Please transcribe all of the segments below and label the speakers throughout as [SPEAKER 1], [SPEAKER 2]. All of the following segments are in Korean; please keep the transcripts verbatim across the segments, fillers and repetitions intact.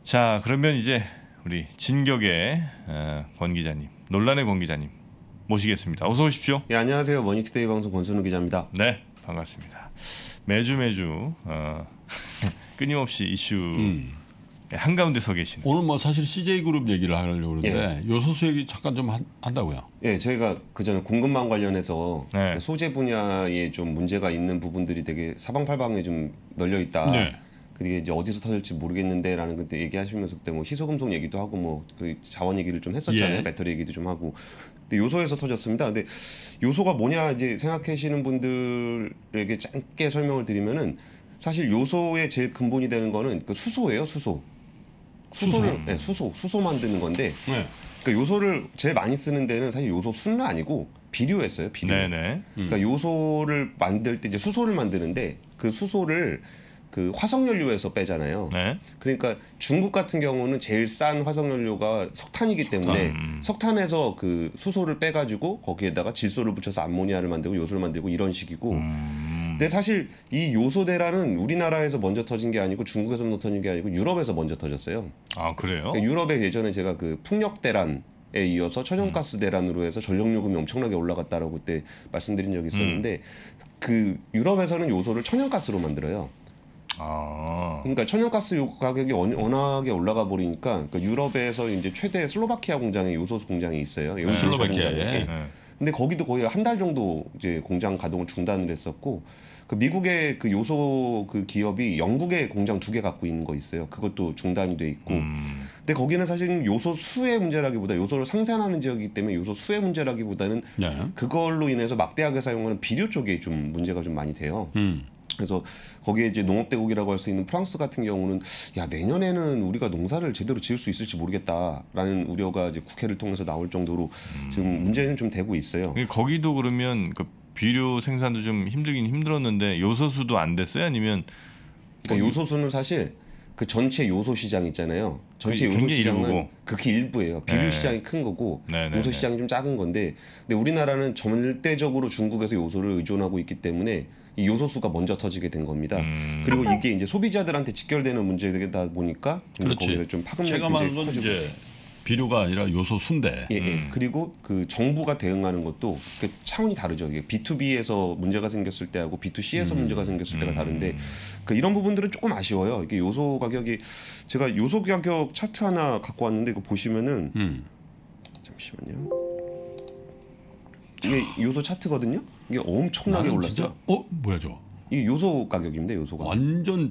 [SPEAKER 1] 자, 그러면 이제 우리 진격의 어, 권 기자님, 논란의 권 기자님 모시겠습니다. 어서 오십시오.
[SPEAKER 2] 예, 안녕하세요. 머니투데이 방송 권순우 기자입니다.
[SPEAKER 1] 네, 반갑습니다. 매주 매주 어, 끊임없이 이슈 음. 한가운데 서 계시는.
[SPEAKER 3] 오늘 뭐 사실 씨제이그룹 얘기를 하려고 그러는데 예. 요소수 얘기 잠깐 좀 한, 한다고요.
[SPEAKER 2] 예, 저희가 그전에 공급망 관련해서
[SPEAKER 1] 네.
[SPEAKER 2] 그 소재 분야에 좀 문제가 있는 부분들이 되게 사방팔방에 좀 널려 있다.
[SPEAKER 3] 네.
[SPEAKER 2] 그게 이제 어디서 터질지 모르겠는데라는 그때 얘기하시면서 그때 뭐 희소금속 얘기도 하고 뭐 그 자원 얘기를 좀 했었잖아요.
[SPEAKER 3] 예.
[SPEAKER 2] 배터리 얘기도 좀 하고. 근데 요소에서 터졌습니다. 근데 요소가 뭐냐 이제 생각하시는 분들에게 짧게 설명을 드리면은 사실 요소의 제일 근본이 되는 거는 그 수소예요, 수소. 수소를 수소. 네, 수소, 수소 만드는 건데.
[SPEAKER 3] 네.
[SPEAKER 2] 그러니까 요소를 제일 많이 쓰는 데는 사실 요소 순은 아니고 비료였어요, 비료.
[SPEAKER 1] 네네.
[SPEAKER 2] 음. 그러니까 요소를 만들 때 이제 수소를 만드는데 그 수소를 그 화석연료에서 빼잖아요.
[SPEAKER 1] 네.
[SPEAKER 2] 그러니까 중국 같은 경우는 제일 싼 화석연료가 석탄이기 때문에
[SPEAKER 1] 음.
[SPEAKER 2] 석탄에서 그 수소를 빼가지고 거기에다가 질소를 붙여서 암모니아를 만들고 요소를 만들고 이런 식이고.
[SPEAKER 1] 음.
[SPEAKER 2] 근데 사실 이 요소 대란은 우리나라에서 먼저 터진 게 아니고 중국에서 먼저 터진 게 아니고 유럽에서 먼저 터졌어요.
[SPEAKER 1] 아, 그래요?
[SPEAKER 2] 그러니까 유럽에 예전에 제가 그 풍력 대란 에 이어서 천연가스 대란으로 해서 전력 요금이 엄청나게 올라갔다라고 그때 말씀드린 적이 있었는데 음. 그 유럽에서는 요소를 천연가스로 만들어요.
[SPEAKER 1] 아.
[SPEAKER 2] 그러니까 천연가스 가격이 워낙에 올라가 버리니까 그러니까 유럽에서 이제 최대 슬로바키아 공장에 요소 공장이 있어요.
[SPEAKER 3] 네. 슬로바키아에.
[SPEAKER 2] 네. 근데 거기도 거의 한 달 정도 이제 공장 가동을 중단을 했었고 그 미국의 그 요소 그 기업이 영국에 공장 두 개 갖고 있는 거 있어요. 그것도 중단이 돼 있고.
[SPEAKER 1] 음.
[SPEAKER 2] 근데 거기는 사실 요소 수의 문제라기보다 요소를 생산하는 지역이기 때문에 요소 수의 문제라기보다는
[SPEAKER 3] 네.
[SPEAKER 2] 그걸로 인해서 막대하게 사용하는 비료 쪽에 좀 문제가 좀 많이 돼요.
[SPEAKER 3] 음.
[SPEAKER 2] 그래서 거기에 이제 농업대국이라고 할 수 있는 프랑스 같은 경우는 야 내년에는 우리가 농사를 제대로 지을 수 있을지 모르겠다라는 우려가 이제 국회를 통해서 나올 정도로 음. 지금 문제는 좀 되고 있어요.
[SPEAKER 1] 거기도 그러면 그 비료 생산도 좀 힘들긴 힘들었는데 요소수도 안 됐어요? 아니면
[SPEAKER 2] 그러니까 요소수는 사실 그 전체 요소 시장 있잖아요. 전체 요소 시장은
[SPEAKER 1] 일부고.
[SPEAKER 2] 극히 일부예요. 비료
[SPEAKER 1] 네.
[SPEAKER 2] 시장이 큰 거고
[SPEAKER 1] 네네네.
[SPEAKER 2] 요소 시장이 좀 작은 건데 근데 우리나라는 절대적으로 중국에서 요소를 의존하고 있기 때문에 이 요소수가 먼저 터지게 된 겁니다.
[SPEAKER 1] 음.
[SPEAKER 2] 그리고 이게 이제 소비자들한테 직결되는 문제다 보니까 거기를 좀 파급력이
[SPEAKER 3] 체감하는 건
[SPEAKER 2] 커지고.
[SPEAKER 3] 이제 비료가 아니라 요소수인데.
[SPEAKER 2] 예, 예.
[SPEAKER 1] 음.
[SPEAKER 2] 그리고 그 정부가 대응하는 것도 그 차원이 다르죠. 이게 비투비에서 문제가 생겼을 때하고 비투씨에서
[SPEAKER 3] 음.
[SPEAKER 2] 문제가 생겼을 때가
[SPEAKER 1] 음.
[SPEAKER 2] 다른데 그 이런 부분들은 조금 아쉬워요. 이게 요소 가격이 제가 요소 가격 차트 하나 갖고 왔는데 이거 보시면은
[SPEAKER 3] 음.
[SPEAKER 2] 잠시만요. 이게 요소 차트거든요. 이게 엄청나게 올랐어요.
[SPEAKER 3] 진짜, 어 뭐야 저?
[SPEAKER 2] 이게 요소 가격입니다. 요소가.
[SPEAKER 3] 완전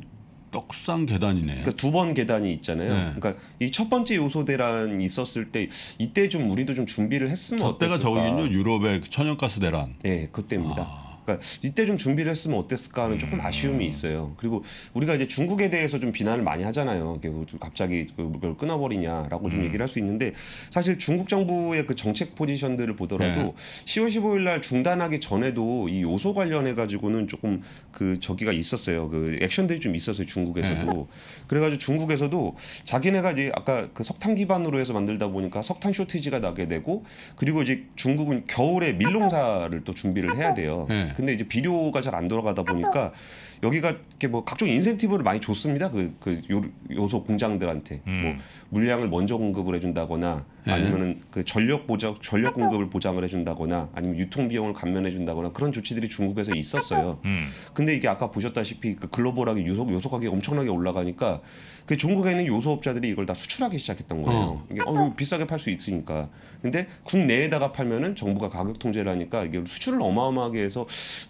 [SPEAKER 3] 떡상 계단이네.
[SPEAKER 2] 그러니까 두 번 계단이 있잖아요.
[SPEAKER 3] 네.
[SPEAKER 2] 그러니까 이 첫 번째 요소 대란이 있었을 때 이때 좀 우리도 좀 준비를 했으면
[SPEAKER 3] 저 때가
[SPEAKER 2] 어땠을까.
[SPEAKER 3] 저거긴요. 유럽의 천연가스 대란.
[SPEAKER 2] 네, 그때입니다.
[SPEAKER 3] 아.
[SPEAKER 2] 그러니까 이때 좀 준비를 했으면 어땠을까 하는 조금 아쉬움이 있어요. 그리고 우리가 이제 중국에 대해서 좀 비난을 많이 하잖아요. 갑자기 그걸 끊어버리냐라고 좀
[SPEAKER 1] 음.
[SPEAKER 2] 얘기를 할 수 있는데 사실 중국 정부의 그 정책 포지션들을 보더라도
[SPEAKER 3] 네.
[SPEAKER 2] 시월 십오일 날 중단하기 전에도 이 요소 관련해 가지고는 조금 그 저기가 있었어요. 그 액션들이 좀 있었어요. 중국에서도.
[SPEAKER 3] 네.
[SPEAKER 2] 그래가지고 중국에서도 자기네가 이제 아까 그 석탄 기반으로 해서 만들다 보니까 석탄 쇼티지가 나게 되고 그리고 이제 중국은 겨울에 밀농사를 또 준비를 해야 돼요.
[SPEAKER 3] 네.
[SPEAKER 2] 근데 이제 비료가 잘 안 돌아가다 보니까 여기가 이렇게 뭐 각종 인센티브를 많이 줬습니다. 그, 그 요, 요소 공장들한테
[SPEAKER 1] 음.
[SPEAKER 2] 뭐 물량을 먼저 공급을 해준다거나
[SPEAKER 3] 네.
[SPEAKER 2] 아니면은 그 전력 보장 전력 공급을 보장을 해준다거나 아니면 유통 비용을 감면해준다거나 그런 조치들이 중국에서 있었어요.
[SPEAKER 1] 음.
[SPEAKER 2] 근데 이게 아까 보셨다시피 그 글로벌하게 요소 요소 가격이 엄청나게 올라가니까 그 중국에 있는 요소업자들이 이걸 다 수출하기 시작했던 거예요.
[SPEAKER 3] 어.
[SPEAKER 2] 이게 어, 비싸게 팔 수 있으니까. 근데 국내에다가 팔면은 정부가 가격 통제를 하니까 이게 수출을 어마어마하게 해서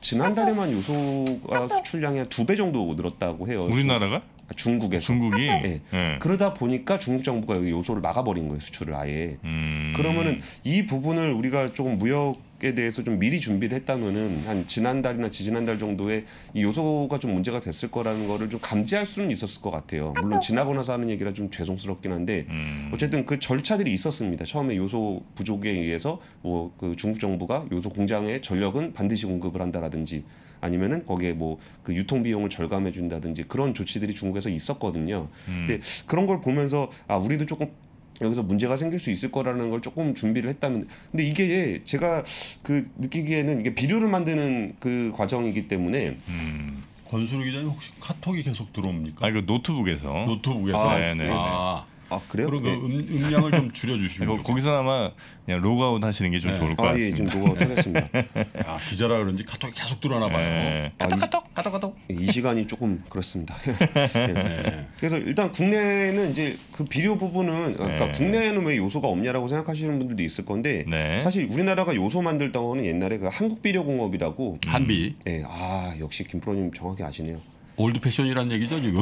[SPEAKER 2] 지난달에만 요소가 수출량이 한 두 배 정도 늘었다고 해요.
[SPEAKER 1] 우리나라가?
[SPEAKER 2] 중, 중국에서.
[SPEAKER 1] 중국이.
[SPEAKER 2] 네.
[SPEAKER 1] 네.
[SPEAKER 2] 그러다 보니까 중국 정부가 여기 요소를 막아버린 거예요. 수출을 아예.
[SPEAKER 1] 음.
[SPEAKER 2] 그러면은 이 부분을 우리가 조금 무역에 대해서 좀 미리 준비를 했다면은 한 지난달이나 지지난달 정도에 이 요소가 좀 문제가 됐을 거라는 거를 좀 감지할 수는 있었을 것 같아요. 물론 지나고 나서 하는 얘기라 좀 죄송스럽긴 한데
[SPEAKER 1] 음.
[SPEAKER 2] 어쨌든 그 절차들이 있었습니다. 처음에 요소 부족에 의해서 뭐 그 중국 정부가 요소 공장에 전력은 반드시 공급을 한다라든지 아니면은 거기에 뭐 그 유통 비용을 절감해 준다든지 그런 조치들이 중국에서 있었거든요.
[SPEAKER 1] 음.
[SPEAKER 2] 근데 그런 걸 보면서 아 우리도 조금 여기서 문제가 생길 수 있을 거라는 걸 조금 준비를 했다면 근데 이게 제가 그 느끼기에는 이게 비료를 만드는 그 과정이기 때문에
[SPEAKER 1] 음.
[SPEAKER 3] 권순우 기자님 혹시 카톡이 계속 들어옵니까?
[SPEAKER 1] 아 이거 노트북에서.
[SPEAKER 3] 노트북에서.
[SPEAKER 1] 아, 네네.
[SPEAKER 3] 아,
[SPEAKER 2] 아 그래요?
[SPEAKER 3] 그럼 그
[SPEAKER 2] 네.
[SPEAKER 3] 음, 음량을 좀 줄여주시면
[SPEAKER 1] 이거 거기서 아마 그냥 로그아웃 하시는 게 좀
[SPEAKER 3] 네.
[SPEAKER 1] 좋을 것
[SPEAKER 2] 아, 예,
[SPEAKER 1] 같습니다.
[SPEAKER 2] 지금 노가 하겠습니다.
[SPEAKER 3] 아, 기자라 그런지 카톡이 계속 들어오나 봐요.
[SPEAKER 1] 네.
[SPEAKER 2] 아, 이,
[SPEAKER 3] 까톡 까톡.
[SPEAKER 2] 이 시간이 조금 그렇습니다. 네. 그래서 일단 국내는 이제 그 비료 부분은 그러니까
[SPEAKER 1] 네.
[SPEAKER 2] 국내에는 왜 요소가 없냐라고 생각하시는 분들도 있을 건데
[SPEAKER 1] 네.
[SPEAKER 2] 사실 우리나라가 요소 만들던 거는 옛날에 그 한국비료공업이라고
[SPEAKER 3] 한비.
[SPEAKER 2] 네, 아 역시 김프로님 정확히 아시네요.
[SPEAKER 3] 올드 패션이란 얘기죠 지금.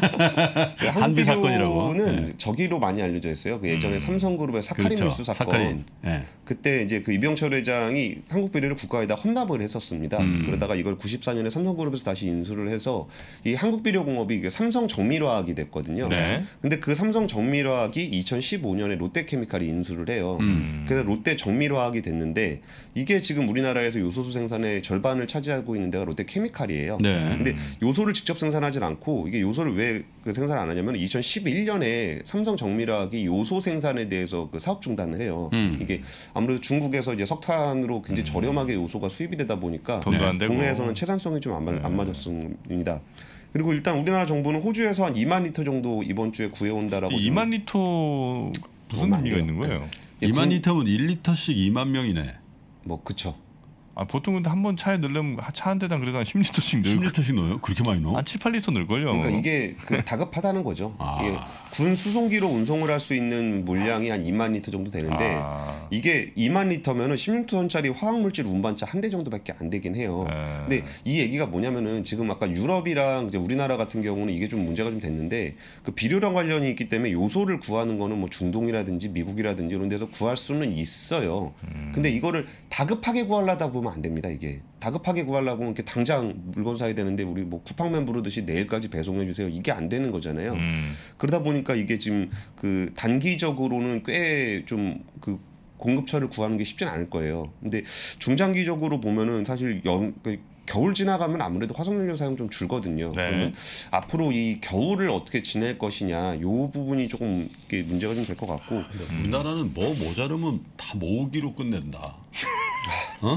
[SPEAKER 2] 그
[SPEAKER 3] 한비 사건이라고.
[SPEAKER 2] 한국비료는
[SPEAKER 3] 네.
[SPEAKER 2] 저기로 많이 알려져 있어요. 그 예전에
[SPEAKER 1] 음.
[SPEAKER 2] 삼성그룹의 사카린
[SPEAKER 3] 그렇죠.
[SPEAKER 2] 밀수 사건.
[SPEAKER 3] 사카린. 네.
[SPEAKER 2] 그때 이제 그 이병철 회장이 한국비료를 국가에다 헌납을 했었습니다.
[SPEAKER 3] 음.
[SPEAKER 2] 그러다가 이걸 구십사 년에 삼성그룹에서 다시 인수를 해서 이 한국비료공업이 삼성 정밀화학이 됐거든요.
[SPEAKER 1] 네.
[SPEAKER 2] 근데 그 삼성 정밀화학이 이천십오 년에 롯데케미칼이 인수를 해요.
[SPEAKER 1] 음.
[SPEAKER 2] 그래서 롯데 정밀화학이 됐는데 이게 지금 우리나라에서 요소수 생산의 절반을 차지하고 있는 데가 롯데케미칼이에요.
[SPEAKER 3] 네.
[SPEAKER 2] 근데 요소를 직접 생산하지 않고 이게 요소를 왜 그 생산 안 하냐면 이천십일 년에 삼성 정밀화학이 요소 생산에 대해서 그 사업 중단을 해요.
[SPEAKER 3] 음.
[SPEAKER 2] 이게 아무래도 중국에서 이제 석탄으로 굉장히 저렴하게 요소가 수입이 되다 보니까
[SPEAKER 1] 돈도 안 되고.
[SPEAKER 2] 국내에서는 채산성이 좀 안 안 맞았습니다. 그리고 일단 우리나라 정부는 호주에서 한 이만 리터 정도 이번 주에 구해온다라고.
[SPEAKER 1] 이만 리터 무슨
[SPEAKER 2] 너무 안
[SPEAKER 1] 의미가
[SPEAKER 2] 돼요.
[SPEAKER 1] 있는 거예요?
[SPEAKER 2] 예,
[SPEAKER 3] 이만
[SPEAKER 2] 군-
[SPEAKER 3] 리터면 일 리터씩 이만 명이네.
[SPEAKER 2] 뭐 그쵸.
[SPEAKER 1] 아 보통 근데 한 번 차에 넣으려면 차 한 대당 그래도 한 십 리터씩
[SPEAKER 3] 십
[SPEAKER 1] 넣을
[SPEAKER 3] 리터씩 넣어요? 그렇게 많이 넣어?
[SPEAKER 1] 한 칠, 팔 리터 넣을걸요.
[SPEAKER 2] 그러니까 이게 그 다급하다는 거죠.
[SPEAKER 3] 아.
[SPEAKER 2] 이게 군 수송기로 운송을 할 수 있는 물량이 한 이만 리터 정도 되는데
[SPEAKER 1] 아.
[SPEAKER 2] 이게 이만 리터면은 십육 톤짜리 화학물질 운반차 한 대 정도밖에 안 되긴 해요.
[SPEAKER 1] 네.
[SPEAKER 2] 근데 이 얘기가 뭐냐면은 지금 아까 유럽이랑 이제 우리나라 같은 경우는 이게 좀 문제가 좀 됐는데 그 비료랑 관련이 있기 때문에 요소를 구하는 거는 뭐 중동이라든지 미국이라든지 이런 데서 구할 수는 있어요. 근데 이거를 다급하게 구하려다 보면 안 됩니다. 이게 다급하게 구하려고 하면 이렇게 당장 물건 사야 되는데 우리 뭐 쿠팡맨 부르듯이 내일까지 배송해 주세요. 이게 안 되는 거잖아요.
[SPEAKER 1] 음.
[SPEAKER 2] 그러다 보니까 이게 지금 그 단기적으로는 꽤 좀 그 공급처를 구하는 게 쉽진 않을 거예요. 근데 중장기적으로 보면은 사실 연, 그 겨울 지나가면 아무래도 화석연료 사용 좀 줄거든요.
[SPEAKER 1] 네.
[SPEAKER 2] 그러면 앞으로 이 겨울을 어떻게 지낼 것이냐, 요 부분이 조금 이게 문제가 좀 될 것 같고.
[SPEAKER 3] 우리나라는 뭐 모자르면 다 모으기로 끝낸다. 어?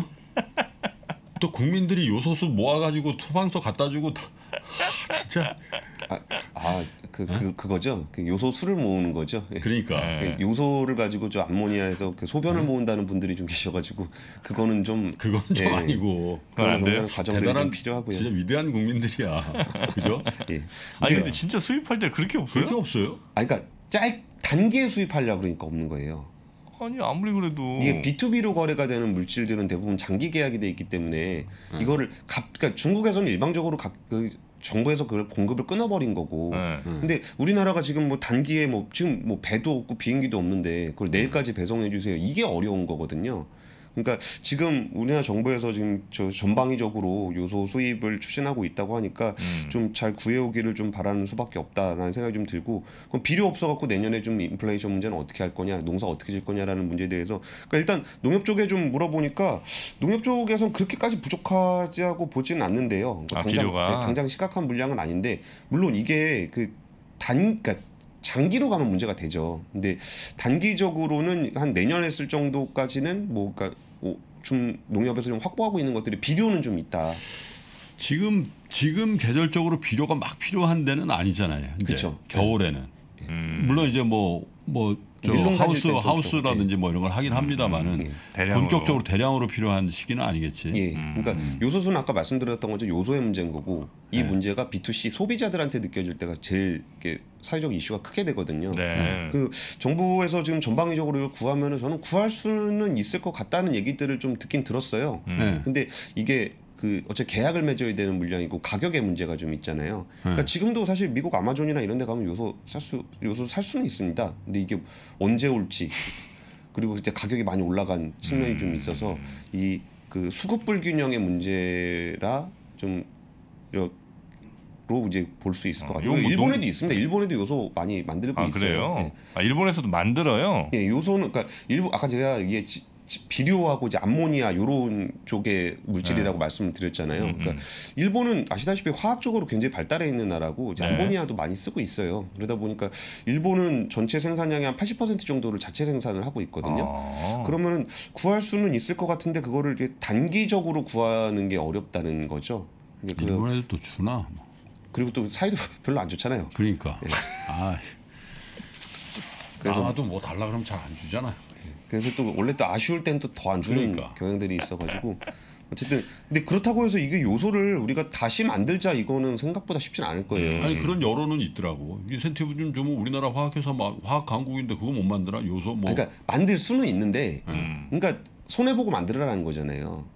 [SPEAKER 3] 또 국민들이 요소수 모아가지고 소방서 갖다 주고 다, 하, 진짜
[SPEAKER 2] 아, 아, 그, 그 그거죠. 그 요소수를 모으는 거죠. 예.
[SPEAKER 3] 그러니까
[SPEAKER 1] 네.
[SPEAKER 2] 예, 요소를 가지고 저 암모니아에서 그 소변을 모은다는 분들이 좀 계셔가지고 그거는 좀
[SPEAKER 3] 그건 좀
[SPEAKER 2] 예,
[SPEAKER 3] 아니고
[SPEAKER 1] 그건 안
[SPEAKER 2] 그런
[SPEAKER 1] 돼요?
[SPEAKER 2] 과정들이
[SPEAKER 3] 대단한
[SPEAKER 2] 좀 필요하고요.
[SPEAKER 3] 진짜 위대한 국민들이야. 그죠?
[SPEAKER 2] 예.
[SPEAKER 1] 아니
[SPEAKER 2] 이게-
[SPEAKER 1] 근데 진짜 수입할 때 그렇게 없어요?
[SPEAKER 3] 그렇게 없어요?
[SPEAKER 2] 아, 그러니까 짧 단기에 수입하려고 그러니까 없는 거예요.
[SPEAKER 1] 아니 아무리 그래도
[SPEAKER 2] 이게 비투비로 거래가 되는 물질들은 대부분 장기 계약이 돼 있기 때문에
[SPEAKER 3] 음.
[SPEAKER 2] 이거를 각, 그러니까 중국에서는 일방적으로 각, 그 정부에서 그걸 공급을 끊어버린 거고.
[SPEAKER 1] 네.
[SPEAKER 2] 근데 우리나라가 지금 뭐 단기에 뭐 지금 뭐 배도 없고 비행기도 없는데 그걸 내일까지 배송해 주세요. 이게 어려운 거거든요. 그러니까 지금 우리나라 정부에서 지금 저 전방위적으로 요소 수입을 추진하고 있다고 하니까
[SPEAKER 1] 음.
[SPEAKER 2] 좀 잘 구해오기를 좀 바라는 수밖에 없다라는 생각이 좀 들고, 그럼 비료 없어갖고 내년에 좀 인플레이션 문제는 어떻게 할 거냐, 농사 어떻게 질 거냐라는 문제에 대해서 그러니까 일단 농협 쪽에 좀 물어보니까 농협 쪽에서는 그렇게까지 부족하지 하고 보지는 않는데요. 그러니까
[SPEAKER 1] 아,
[SPEAKER 2] 당장
[SPEAKER 1] 비료가?
[SPEAKER 2] 네, 당장 심각한 물량은 아닌데 물론 이게 그 단 그러니까 장기로 가면 문제가 되죠. 근데 단기적으로는 한 내년에 쓸 정도까지는 뭐 그러니까 좀 농협에서 좀 확보하고 있는 것들이 비료는 좀 있다.
[SPEAKER 3] 지금 지금 계절적으로 비료가 막 필요한 데는 아니잖아요. 이제
[SPEAKER 2] 그쵸.
[SPEAKER 3] 겨울에는
[SPEAKER 1] 음.
[SPEAKER 3] 물론 이제 뭐 뭐 저
[SPEAKER 2] 밀농 사질
[SPEAKER 3] 하우스
[SPEAKER 2] 땐좀
[SPEAKER 3] 하우스라든지 뭐 이런 걸 하긴 합니다만은
[SPEAKER 2] 예.
[SPEAKER 1] 대량으로.
[SPEAKER 3] 본격적으로 대량으로 필요한 시기는 아니겠지.
[SPEAKER 2] 예, 그러니까 요소수는 아까 말씀드렸던 것처럼 요소의 문제인 거고 이
[SPEAKER 3] 네.
[SPEAKER 2] 문제가 비투씨 소비자들한테 느껴질 때가 제일 이렇게 사회적 이슈가 크게 되거든요.
[SPEAKER 1] 네.
[SPEAKER 2] 그 정부에서 지금 전방위적으로 이걸 구하면은 저는 구할 수는 있을 것 같다는 얘기들을 좀 듣긴 들었어요.
[SPEAKER 3] 네.
[SPEAKER 2] 근데 이게 그 어차피 계약을 맺어야 되는 물량이고 가격의 문제가 좀 있잖아요. 그러니까 지금도 사실 미국 아마존이나 이런 데 가면 요소 살 수 요소 살 수는 있습니다. 근데 이게 언제 올지 그리고 이제 가격이 많이 올라간 측면이 좀 있어서 이 그 수급 불균형의 문제라 좀 로 이제 볼 수 있을 것
[SPEAKER 1] 어,
[SPEAKER 2] 같아요.
[SPEAKER 1] 이건 뭐
[SPEAKER 2] 일본에도
[SPEAKER 1] 농-
[SPEAKER 2] 있습니다. 일본에도 요소 많이 만들고
[SPEAKER 1] 아
[SPEAKER 2] 있어요.
[SPEAKER 1] 그래요?
[SPEAKER 2] 예.
[SPEAKER 1] 아, 일본에서도 만들어요.
[SPEAKER 2] 예, 요소는 그러니까 일본 아까 제가 이게 지- 지- 비료하고 이제 암모니아 요런 쪽의 물질이라고 말씀을 드렸잖아요.
[SPEAKER 1] 음,
[SPEAKER 2] 그러니까
[SPEAKER 1] 음.
[SPEAKER 2] 일본은 아시다시피 화학적으로 굉장히 발달해 있는 나라고 이제
[SPEAKER 1] 네.
[SPEAKER 2] 암모니아도 많이 쓰고 있어요. 그러다 보니까 일본은 전체 생산량의 한 팔십 퍼센트 정도를 자체 생산을 하고 있거든요.
[SPEAKER 1] 아.
[SPEAKER 2] 그러면은 구할 수는 있을 것 같은데 그거를 이렇게 단기적으로 구하는 게 어렵다는 거죠. 그,
[SPEAKER 3] 일본 애들 또 주나?
[SPEAKER 2] 그리고 또 사이도 별로 안 좋잖아요.
[SPEAKER 3] 그러니까.
[SPEAKER 2] 예.
[SPEAKER 3] 아,
[SPEAKER 2] 그래서
[SPEAKER 3] 나도 뭐 달라 그러면 잘 안 주잖아.
[SPEAKER 2] 그래서 또 원래 또 아쉬울 땐 또 더 안 주는
[SPEAKER 3] 그러니까.
[SPEAKER 2] 경향들이 있어가지고 어쨌든 근데 그렇다고 해서 이게 요소를 우리가 다시 만들자 이거는 생각보다 쉽진 않을 거예요.
[SPEAKER 3] 아니 그런 여론은 있더라고. 인센티브 좀 주면 우리나라 화학회사 막 화학 강국인데 그거 못 만드나? 요소 뭐.
[SPEAKER 2] 그러니까 만들 수는 있는데,
[SPEAKER 1] 음.
[SPEAKER 2] 그러니까 손해 보고 만들어라는 거잖아요.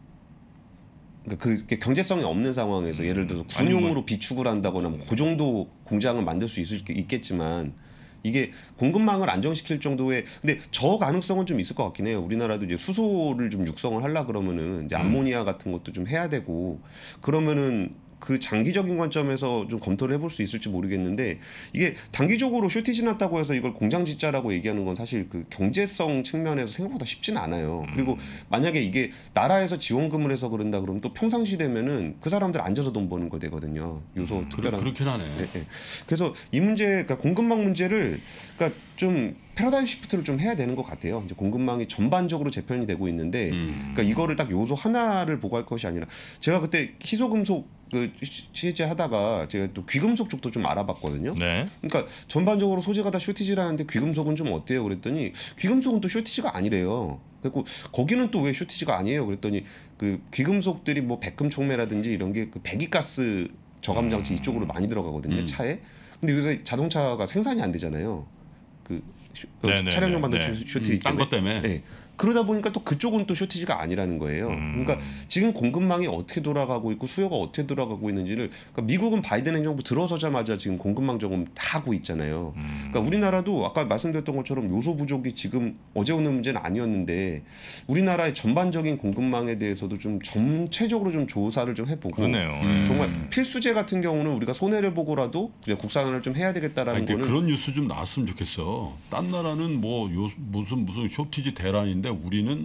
[SPEAKER 2] 그러니까 그 경제성이 없는 상황에서 예를 들어서 군용으로 비축을 한다거나 뭐 그 정도 공장을 만들 수 있을 있겠지만 이게 공급망을 안정시킬 정도의 근데 저 가능성은 좀 있을 것 같긴 해요. 우리나라도 이제 수소를 좀 육성을 하려 그러면은 이제 암모니아 같은 것도 좀 해야 되고 그러면은 그 장기적인 관점에서 좀 검토를 해볼 수 있을지 모르겠는데 이게 단기적으로 쇼티지 났다고 해서 이걸 공장 짓자라고 얘기하는 건 사실 그 경제성 측면에서 생각보다 쉽지는 않아요. 그리고 만약에 이게 나라에서 지원금을 해서 그런다 그러면 또 평상시 되면은 그 사람들 앉아서 돈 버는 거 되거든요. 요소
[SPEAKER 3] 그래,
[SPEAKER 2] 특별한.
[SPEAKER 3] 그렇긴 하네.
[SPEAKER 2] 네, 네. 그래서 이 문제, 그러니까 공급망 문제를 그러니까 좀 패러다임 시프트를 좀 해야 되는 것 같아요. 이제 공급망이 전반적으로 재편이 되고 있는데,
[SPEAKER 3] 음.
[SPEAKER 2] 그러니까 이거를 딱 요소 하나를 보고 할 것이 아니라 제가 그때 희소금속 그 취재 하다가 제가 또 귀금속 쪽도 좀 알아봤거든요.
[SPEAKER 1] 네.
[SPEAKER 2] 그러니까 전반적으로 소재가 다 쇼티지라는데 귀금속은 좀 어때요? 그랬더니 귀금속은 또 쇼티지가 아니래요. 그리고 거기는 또 왜 쇼티지가 아니에요? 그랬더니 그 귀금속들이 뭐 백금촉매라든지 이런 게 그 배기가스 저감 장치 이쪽으로 많이 들어가거든요.
[SPEAKER 3] 음.
[SPEAKER 2] 차에. 근데 요새 자동차가 생산이 안 되잖아요. 그, 쇼- 그
[SPEAKER 1] 네네네.
[SPEAKER 2] 차량용 만든
[SPEAKER 1] 네.
[SPEAKER 2] 쇼티지
[SPEAKER 3] 음, 딴것 때문에.
[SPEAKER 2] 네. 그러다 보니까 또 그쪽은 또 쇼티지가 아니라는 거예요.
[SPEAKER 1] 음.
[SPEAKER 2] 그러니까 지금 공급망이 어떻게 돌아가고 있고 수요가 어떻게 돌아가고 있는지를 그러니까 미국은 바이든 행정부 들어서자마자 지금 공급망 점검 다 하고 있잖아요.
[SPEAKER 1] 음.
[SPEAKER 2] 그러니까 우리나라도 아까 말씀드렸던 것처럼 요소 부족이 지금 어제 오는 문제는 아니었는데 우리나라의 전반적인 공급망에 대해서도 좀 전체적으로 좀 조사를 좀 해보고
[SPEAKER 1] 그러네요.
[SPEAKER 3] 음.
[SPEAKER 2] 정말 필수재 같은 경우는 우리가 손해를 보고라도 그냥 국산을 좀 해야 되겠다라는
[SPEAKER 3] 아니, 근데
[SPEAKER 2] 거는
[SPEAKER 3] 그런 뉴스 좀 나왔으면 좋겠어. 딴 나라는 뭐 요, 무슨 무슨 쇼티지 대란인데 우리는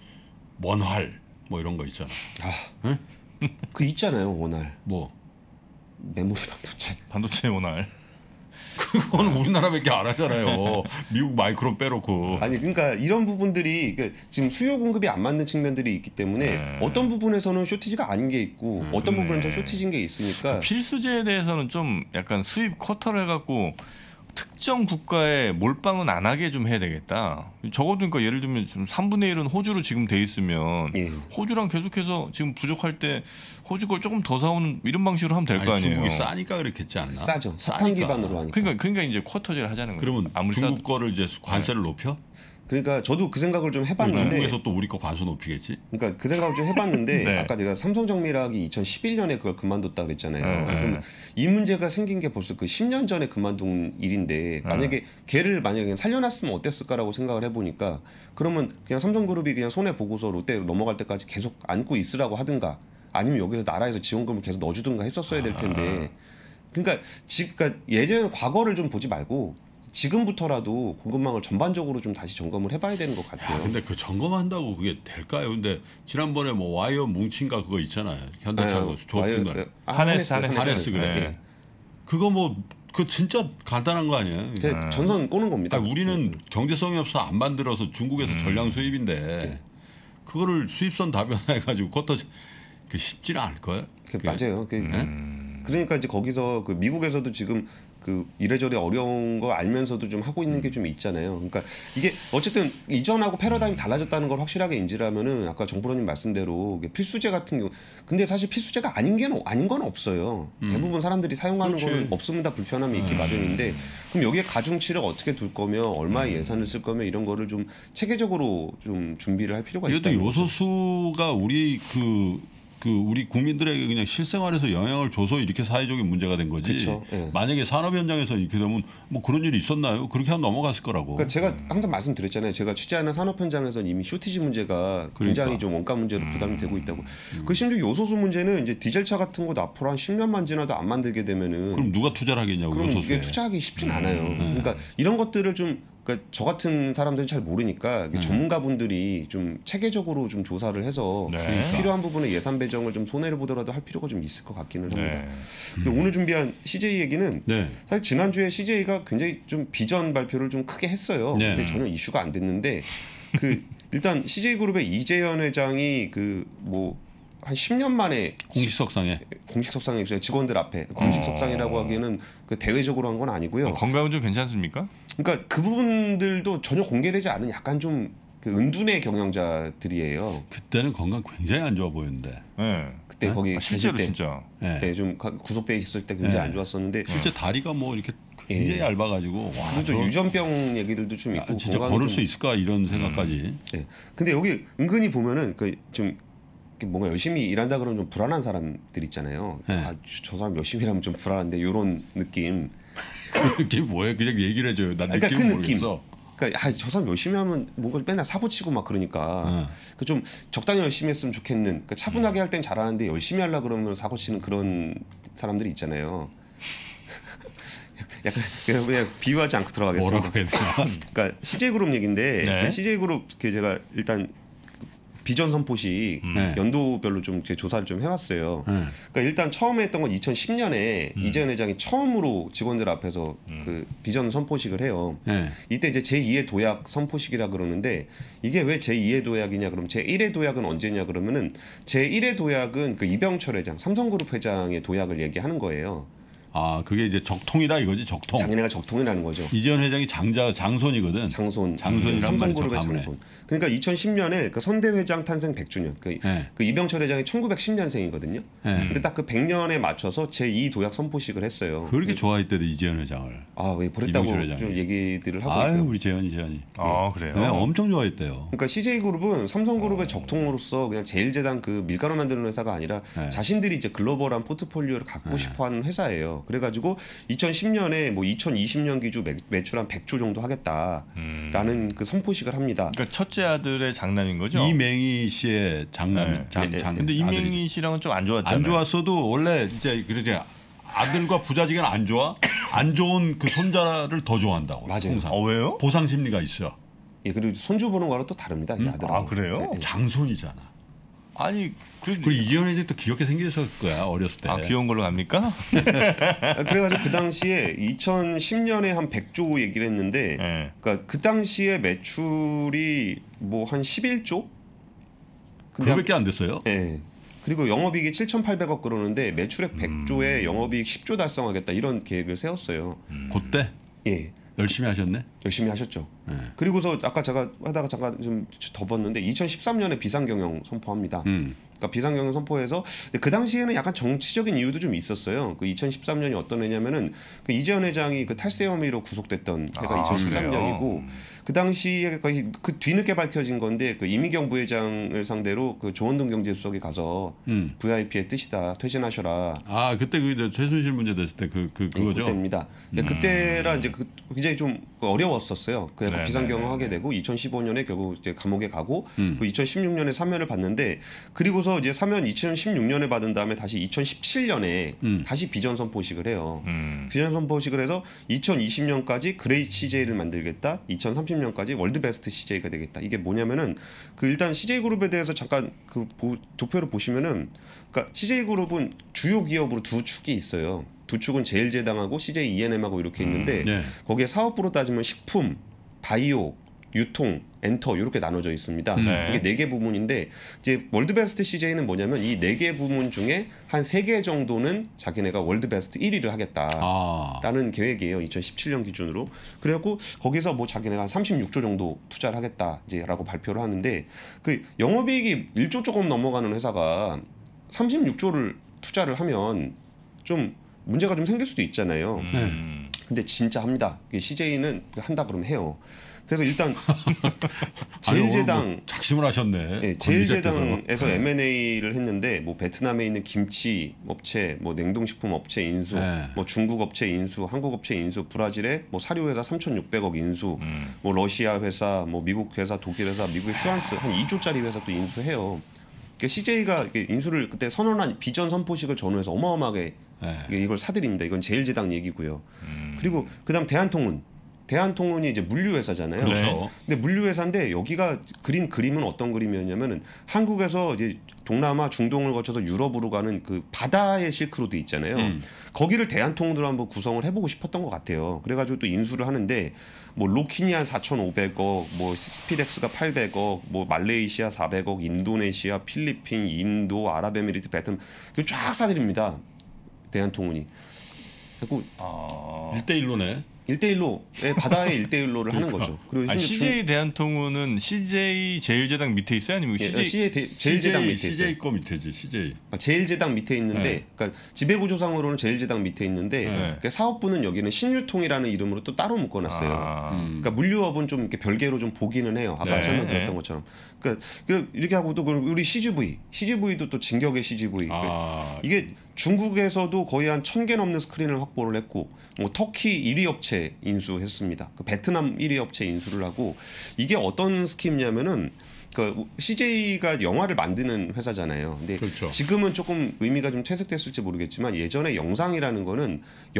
[SPEAKER 3] 원활 뭐 이런 거 있잖아.
[SPEAKER 2] 그 있잖아요 오늘
[SPEAKER 3] 뭐
[SPEAKER 2] 메모리 반도체.
[SPEAKER 1] 반도체 오날.
[SPEAKER 3] 그건 우리나라밖에 안 하잖아요. 미국 마이크론 빼놓고.
[SPEAKER 2] 아니 그러니까 이런 부분들이 그러니까 지금 수요 공급이 안 맞는 측면들이 있기 때문에
[SPEAKER 1] 네.
[SPEAKER 2] 어떤 부분에서는 쇼티지가 아닌 게 있고
[SPEAKER 3] 음,
[SPEAKER 2] 어떤
[SPEAKER 1] 그러네.
[SPEAKER 2] 부분은 쇼티지인 게 있으니까
[SPEAKER 1] 필수재에 대해서는 좀 약간 수입 쿼터를 해갖고 특정 국가에 몰빵은 안 하게 좀 해야 되겠다. 적어도 그러니까 예를 들면 지금 삼분의 일은 호주로 지금 돼 있으면
[SPEAKER 2] 예.
[SPEAKER 1] 호주랑 계속해서 지금 부족할 때 호주 걸 조금 더 사오는 이런 방식으로 하면 될 거
[SPEAKER 3] 아니,
[SPEAKER 1] 아니에요.
[SPEAKER 3] 중국이 싸니까 그렇겠지 않나?
[SPEAKER 2] 싸죠. 사탕
[SPEAKER 3] 싸니까.
[SPEAKER 2] 기반으로 하니까.
[SPEAKER 1] 그러니까 그러니까 이제 쿼터제를 하자는 거예요.
[SPEAKER 3] 그러면
[SPEAKER 1] 아무리
[SPEAKER 3] 중국
[SPEAKER 1] 싸도.
[SPEAKER 3] 거를 이제 관세를 높여?
[SPEAKER 2] 그러니까 저도 그 생각을 좀
[SPEAKER 3] 그럼
[SPEAKER 2] 해봤는데
[SPEAKER 3] 중국에서 또 우리 거 관세 높이겠지?
[SPEAKER 2] 그러니까 그 생각을 좀 해봤는데
[SPEAKER 1] 네.
[SPEAKER 2] 아까 제가 삼성정밀학이 이천십일 년에 그걸 그만뒀다 그랬잖아요.
[SPEAKER 1] 네.
[SPEAKER 2] 그럼 이 문제가 생긴 게 벌써 그 십 년 전에 그만둔 일인데 만약에 걔를 만약에 그냥 살려놨으면 어땠을까라고 생각을 해보니까 그러면 그냥 삼성그룹이 그냥 손해 보고서 롯데로 넘어갈 때까지 계속 안고 있으라고 하든가 아니면 여기서 나라에서 지원금을 계속 넣어주든가 했었어야 될 텐데 그러니까 지 그러니까 예전 과거를 좀 보지 말고 지금부터라도 공급망을 전반적으로 좀 다시 점검을 해봐야 되는 것
[SPEAKER 3] 야,
[SPEAKER 2] 같아요.
[SPEAKER 3] 근데 그 점검한다고 그게 될까요? 근데 지난번에 뭐 와이어 뭉친가 그거 있잖아요. 현대차 그 조합중간.
[SPEAKER 2] 와이어- 아,
[SPEAKER 1] 하네스, 하네스.
[SPEAKER 3] 하네스 그래.
[SPEAKER 1] 네.
[SPEAKER 3] 그거 뭐 그 진짜 간단한 거 아니에요?
[SPEAKER 2] 그 전선 꼬는 겁니다.
[SPEAKER 3] 아니, 우리는 경제성이 없어 안 만들어서 중국에서
[SPEAKER 1] 음.
[SPEAKER 3] 전량 수입인데
[SPEAKER 2] 네.
[SPEAKER 3] 그거를 수입선 다변화해가지고 그것도 그 쉽지는 않을 거예요.
[SPEAKER 2] 그 맞아요. 그,
[SPEAKER 1] 음.
[SPEAKER 2] 그러니까 이제 거기서 그 미국에서도 지금 그 이래저래 어려운 거 알면서도 좀 하고 있는 게 좀 있잖아요. 그러니까 이게 어쨌든 이전하고 패러다임이 달라졌다는 걸 확실하게 인지를 하면은 아까 정프로님 말씀대로 이게 필수재 같은 경우 근데 사실 필수재가 아닌 게 아닌 건 없어요. 대부분 사람들이 사용하는
[SPEAKER 3] 그렇지.
[SPEAKER 2] 거는 없으면 다 불편함이 있기 마련인데 그럼 여기에 가중치를 어떻게 둘 거며 얼마의 예산을 쓸 거며 이런 거를 좀 체계적으로 좀 준비를 할 필요가 있다.
[SPEAKER 3] 이것도 요소수가 우리 그, 그 우리 국민들에게 그냥 실생활에서 영향을 줘서 이렇게 사회적인 문제가 된 거지.
[SPEAKER 2] 그쵸, 예.
[SPEAKER 3] 만약에 산업 현장에서 이렇게 되면 뭐 그런 일이 있었나요? 그렇게 하면 넘어갔을 거라고.
[SPEAKER 2] 그러니까 제가 항상 말씀드렸잖아요. 제가 취재하는 산업 현장에서는 이미 쇼티지 문제가 굉장히
[SPEAKER 3] 그러니까.
[SPEAKER 2] 좀 원가 문제로 부담이 되고 있다고. 그 심지어 요소수 문제는 이제 디젤차 같은 것도 앞으로 한 십 년만 지나도 안 만들게 되면은
[SPEAKER 3] 그럼 누가 투자를 하겠냐고
[SPEAKER 2] 그럼
[SPEAKER 3] 요소수에.
[SPEAKER 2] 이게 투자하기 쉽진 않아요. 그러니까 이런 것들을 좀 그러니까 저 같은 사람들이 잘 모르니까 이게 전문가분들이 좀 체계적으로 좀 조사를 해서
[SPEAKER 1] 네.
[SPEAKER 2] 필요한 부분에 예산 배정을 좀 손해를 보더라도 할 필요가 좀 있을 것 같기는 합니다.
[SPEAKER 1] 네.
[SPEAKER 2] 그리고 오늘 준비한 씨제이 얘기는
[SPEAKER 3] 네.
[SPEAKER 2] 사실 지난주에 씨제이가 굉장히 좀 비전 발표를 좀 크게 했어요.
[SPEAKER 3] 네.
[SPEAKER 2] 근데 전혀 이슈가 안 됐는데 그 일단 씨제이그룹의 이재현 회장이 그 뭐 한 십 년 만에
[SPEAKER 3] 공식 석상에
[SPEAKER 2] 공식 석상에 직원들 앞에 공식
[SPEAKER 1] 어.
[SPEAKER 2] 석상이라고 하기에는 그 대외적으로 한 건 아니고요.
[SPEAKER 1] 어, 건강은 좀 괜찮습니까?
[SPEAKER 2] 그러니까 그분들도 전혀 공개되지 않은 약간 좀 그 은둔의 경영자들이에요.
[SPEAKER 3] 그때는 건강 굉장히 안 좋아 보였는데
[SPEAKER 1] 네.
[SPEAKER 2] 그때
[SPEAKER 3] 네?
[SPEAKER 2] 거기
[SPEAKER 1] 아,
[SPEAKER 2] 계실
[SPEAKER 1] 실제로
[SPEAKER 2] 때
[SPEAKER 1] 진짜.
[SPEAKER 3] 예.
[SPEAKER 2] 네, 좀 가- 구속돼 있을 때 굉장히
[SPEAKER 3] 네.
[SPEAKER 2] 안 좋았었는데
[SPEAKER 3] 실제 다리가 뭐 이렇게 굉장히
[SPEAKER 2] 예.
[SPEAKER 3] 얇아가지고 와,
[SPEAKER 2] 그리고 또
[SPEAKER 3] 저-
[SPEAKER 2] 유전병 얘기들도 좀
[SPEAKER 3] 아,
[SPEAKER 2] 있고
[SPEAKER 3] 진짜
[SPEAKER 2] 건강이
[SPEAKER 3] 걸을
[SPEAKER 2] 좀-
[SPEAKER 3] 수 있을까 이런 생각까지.
[SPEAKER 2] 네. 근데 여기 은근히 보면은 그 좀 뭔가 열심히 일한다 그러면 좀 불안한 사람들 있잖아요.
[SPEAKER 3] 네.
[SPEAKER 2] 아, 저 사람 열심히 일하면 좀 불안한데 이런 느낌.
[SPEAKER 3] 그 느낌 뭐예요? 그냥 얘기를 해줘요. 난
[SPEAKER 2] 그러니까
[SPEAKER 3] 느낌은
[SPEAKER 2] 그 느낌.
[SPEAKER 3] 모르겠어.
[SPEAKER 2] 그러니까 아, 저 사람 열심히 하면 뭔가 맨날 사고 치고 막 그러니까
[SPEAKER 3] 네.
[SPEAKER 2] 그 좀 적당히 열심히 했으면 좋겠는. 그러니까 차분하게 할 땐 잘하는데 열심히 하려 그러면 사고 치는 그런 사람들이 있잖아요. 약간 그냥 그냥 비유하지 않고 들어가겠습니다.
[SPEAKER 3] 뭐라고 해야 되나?
[SPEAKER 2] 그러니까 씨제이그룹 얘긴데
[SPEAKER 1] 네.
[SPEAKER 2] 씨제이그룹 그 제가 일단 비전 선포식
[SPEAKER 3] 네.
[SPEAKER 2] 연도별로 좀 이렇게 조사를 좀 해왔어요.
[SPEAKER 3] 네.
[SPEAKER 2] 그러니까 일단 처음에 했던 건 이천십 년에 이재현 회장이 처음으로 직원들 앞에서 그 비전 선포식을 해요.
[SPEAKER 3] 네.
[SPEAKER 2] 이때 이제 제이의 도약 선포식이라 그러는데 이게 왜 제이의 도약이냐 그러면 제일의 도약은 언제냐 그러면은 제일의 도약은 그 이병철 회장 삼성그룹 회장의 도약을 얘기하는 거예요.
[SPEAKER 3] 아 그게 이제 적통이다 이거지 적통.
[SPEAKER 2] 자기네가 적통이라는 거죠.
[SPEAKER 3] 이재현 회장이 장자 장손이거든.
[SPEAKER 2] 장손,
[SPEAKER 3] 장손이란 말이
[SPEAKER 2] 삼성그룹의
[SPEAKER 3] 적합하네.
[SPEAKER 2] 장손. 그러니까 이천십 년에 그 선대 회장 탄생 백 주년. 그,
[SPEAKER 3] 네.
[SPEAKER 2] 그 이병철 회장이 천구백십 년생이거든요.
[SPEAKER 3] 네.
[SPEAKER 2] 근데 딱 그 백 년에 맞춰서 제이 도약 선포식을 했어요.
[SPEAKER 3] 그렇게 좋아했대도 이재현 회장을.
[SPEAKER 2] 아, 왜 그랬다고
[SPEAKER 3] 이병철 회장이.
[SPEAKER 2] 좀 얘기들을 하고
[SPEAKER 3] 아유
[SPEAKER 2] 있고요.
[SPEAKER 3] 우리 재현이 재현이.
[SPEAKER 1] 아 그래요.
[SPEAKER 3] 네, 엄청 좋아했대요.
[SPEAKER 2] 그러니까 씨제이그룹은 삼성그룹의
[SPEAKER 3] 어.
[SPEAKER 2] 적통으로서 그냥 제일제당 그 밀가루 만드는 회사가 아니라
[SPEAKER 3] 네.
[SPEAKER 2] 자신들이 이제 글로벌한 포트폴리오를 갖고 싶어하는 회사예요. 그래가지고 이천십 년에 뭐 이천이십 년 기준 매, 매출 한 백 조 정도 하겠다라는
[SPEAKER 1] 음.
[SPEAKER 2] 그 선포식을 합니다.
[SPEAKER 1] 그러니까 첫째 아들의 장남인 거죠.
[SPEAKER 3] 이맹희 씨의 장남
[SPEAKER 1] 네.
[SPEAKER 3] 장,
[SPEAKER 2] 네,
[SPEAKER 3] 장
[SPEAKER 1] 근데
[SPEAKER 3] 아들이지.
[SPEAKER 1] 이명희 씨랑은 좀 안 좋았잖아요.
[SPEAKER 3] 안 좋았어도 원래 이제 그러지 아들과 부자지간 안 좋아 안 좋은 그 손자를 더 좋아한다고.
[SPEAKER 2] 맞아요.
[SPEAKER 3] 통상.
[SPEAKER 1] 어 왜요?
[SPEAKER 3] 보상 심리가 있어.
[SPEAKER 2] 예, 그리고 손주 보는 거랑 또 다릅니다. 이 아들은.
[SPEAKER 1] 아 그래요?
[SPEAKER 2] 네, 네.
[SPEAKER 3] 장손이잖아.
[SPEAKER 1] 아니 그,
[SPEAKER 3] 그리고 이재현 회장이 또 귀엽게 생겼을 거야 어렸을 때.
[SPEAKER 1] 아 귀여운 걸로 갑니까?
[SPEAKER 2] 아, 그래가지고 그 당시에 이천십 년에 한 백 조 얘기를 했는데,
[SPEAKER 1] 네.
[SPEAKER 2] 그러니까 그 당시에 매출이 뭐 한 십일 조? 근데 한-
[SPEAKER 3] 그거밖에 안 됐어요.
[SPEAKER 2] 예. 그리고 영업이익이 칠천팔백억 그러는데 매출액 백 조에
[SPEAKER 1] 음.
[SPEAKER 2] 영업이익 십 조 달성하겠다 이런 계획을 세웠어요.
[SPEAKER 3] 그때
[SPEAKER 2] 예.
[SPEAKER 3] 열심히 하셨네.
[SPEAKER 2] 열심히 하셨죠.
[SPEAKER 3] 네.
[SPEAKER 2] 그리고서 아까 제가 하다가 잠깐 좀 덮었는데 이천십삼 년에 비상경영 선포합니다.
[SPEAKER 3] 음.
[SPEAKER 2] 그러니까 비상경영 선포해서 근데 그 당시에는 약간 정치적인 이유도 좀 있었어요. 그 이천십삼 년이 어떤 해냐면은 그 이재현 회장이 그 탈세 혐의로 구속됐던 해가
[SPEAKER 1] 아,
[SPEAKER 2] 이천십삼 년이고
[SPEAKER 1] 그래요?
[SPEAKER 2] 그 당시에 거의 그 뒤늦게 밝혀진 건데 그 이미경 부회장을 상대로 그 조원동 경제수석이 가서
[SPEAKER 3] 음.
[SPEAKER 2] 브이아이피의 뜻이다 퇴진하셔라.
[SPEAKER 3] 아 그때 그 이제 최순실 문제 됐을 때 그 그
[SPEAKER 2] 네,
[SPEAKER 3] 그거죠.
[SPEAKER 2] 그때입니다. 근데 그때라 이제 그 굉장히 좀 어려웠었어요. 그래서
[SPEAKER 1] 네,
[SPEAKER 2] 비상경영하게
[SPEAKER 1] 네,
[SPEAKER 2] 되고 이천십오 년에 결국 이제 감옥에 가고
[SPEAKER 3] 음.
[SPEAKER 2] 그리고 이천십육 년에 사면을 받는데 그리고서 이제 사면 이천십육 년에 받은 다음에 다시 이천십칠 년에
[SPEAKER 3] 음.
[SPEAKER 2] 다시 비전 선포식을 해요.
[SPEAKER 1] 음.
[SPEAKER 2] 비전 선포식을 해서 이천이십 년까지 그레이트 씨제이를 만들겠다. 이천삼십 년까지 월드 베스트 씨제이가 되겠다. 이게 뭐냐면은 그 일단 씨제이그룹에 대해서 잠깐 그 보- 도표를 보시면은 그러니까 씨제이그룹은 주요 기업으로 두 축이 있어요. 두 축은 제일제당하고 씨제이 이엔엠하고 이렇게 있는데
[SPEAKER 3] 네.
[SPEAKER 2] 거기에 사업부로 따지면 식품, 바이오, 유통, 엔터 이렇게 나눠져 있습니다.
[SPEAKER 1] 네.
[SPEAKER 2] 이게 네 개 부문인데 이제 월드베스트 씨제이는 뭐냐면 이 네 개 부문 중에 한 세 개 정도는 자기네가 월드베스트 일 위를 하겠다.
[SPEAKER 3] 아.
[SPEAKER 2] 라는 계획이에요. 이천십칠 년 기준으로. 그래갖고 거기서 뭐 자기네가 한 삼십육 조 정도 투자를 하겠다 이제라고 발표를 하는데 그 영업이익이 일 조 조금 넘어가는 회사가 삼십육 조를 투자를 하면 좀 문제가 좀 생길 수도 있잖아요.
[SPEAKER 1] 음.
[SPEAKER 2] 근데 진짜 합니다. 씨제이는 한다 그러면 해요. 그래서 일단
[SPEAKER 3] 아니, 오늘
[SPEAKER 2] 제일제당
[SPEAKER 3] 뭐 작심을 하셨네.
[SPEAKER 2] 예,
[SPEAKER 3] 관리자께서.
[SPEAKER 2] 제일제당에서 엠 앤 에이를 했는데 뭐 베트남에 있는 김치 업체, 뭐 냉동식품 업체 인수,
[SPEAKER 3] 네.
[SPEAKER 2] 뭐 중국 업체 인수, 한국 업체 인수, 브라질에 뭐 사료 회사 삼천육백억 인수,
[SPEAKER 1] 음.
[SPEAKER 2] 뭐 러시아 회사, 뭐 미국 회사, 독일 회사, 미국의 슈안스 한 이 조짜리 회사 또 인수해요. 그러니까 씨제이가 인수를 그때 선언한 비전 선포식을 전후해서 어마어마하게
[SPEAKER 3] 네.
[SPEAKER 2] 이걸 사드립니다. 이건 제일제당 얘기고요.
[SPEAKER 1] 음.
[SPEAKER 2] 그리고 그다음 대한통운. 대한통운이 이제 물류회사잖아요.
[SPEAKER 3] 그렇죠.
[SPEAKER 2] 근데 물류회사인데 여기가 그린 그림은 어떤 그림이었냐면은 한국에서 이제 동남아, 중동을 거쳐서 유럽으로 가는 그 바다의 실크로드 있잖아요.
[SPEAKER 3] 음.
[SPEAKER 2] 거기를 대한통운으로 한번 구성을 해보고 싶었던 것 같아요. 그래가지고 또 인수를 하는데 뭐 로킨이 한 사천오백억, 뭐 스피덱스가 팔백억, 뭐 말레이시아 사백억, 인도네시아, 필리핀, 인도, 아랍에미리트, 베트남 쫙 사드립니다. 대한통운이. 그리고
[SPEAKER 1] 아.
[SPEAKER 3] 일 대 일로네.
[SPEAKER 2] 일대일로 바다에 일대일로를 하는
[SPEAKER 3] 그러니까.
[SPEAKER 2] 거죠. 그리고
[SPEAKER 1] 아니,
[SPEAKER 2] 심지어
[SPEAKER 1] 씨제이 대한통운은 씨제이 제일제당 밑에 있어요? 아니면
[SPEAKER 2] 중- 예,
[SPEAKER 1] 씨제이
[SPEAKER 2] 씨제이 대- 제일제당 밑에 있어요.
[SPEAKER 3] 씨제이 거 밑에지. 씨제이.
[SPEAKER 2] 아, 제일제당 밑에 있는데,
[SPEAKER 3] 네.
[SPEAKER 2] 그러니까 지배구조상으로는 제일제당 밑에 있는데,
[SPEAKER 3] 네.
[SPEAKER 2] 그러니까 사업부는 여기는 신유통이라는 이름으로 또 따로 묶어놨어요.
[SPEAKER 1] 아.
[SPEAKER 3] 음.
[SPEAKER 2] 그러니까 물류업은 좀 이렇게 별개로 좀 보기는 해요. 아까
[SPEAKER 3] 네.
[SPEAKER 2] 설명드렸던
[SPEAKER 1] 네.
[SPEAKER 2] 것처럼. 그러니까 그- 이렇게 하고도 그리고 우리 씨지브이, 씨지브이도 또 진격의 씨지브이.
[SPEAKER 3] 아,
[SPEAKER 2] 이게 중국에서도 거의 한 천 개 넘는 스크린을 확보를 했고, 뭐 터키 일 위 업체 인수했습니다. 그 베트남 일 위 업체 인수를 하고, 이게 어떤 스की임이냐면은 그 씨제이가 영화를 만드는 회사잖아요. 근데
[SPEAKER 3] 그렇죠.
[SPEAKER 2] 지금은 조금 의미가 좀 퇴색됐을지 모르겠지만 예전에 영상이라는 거는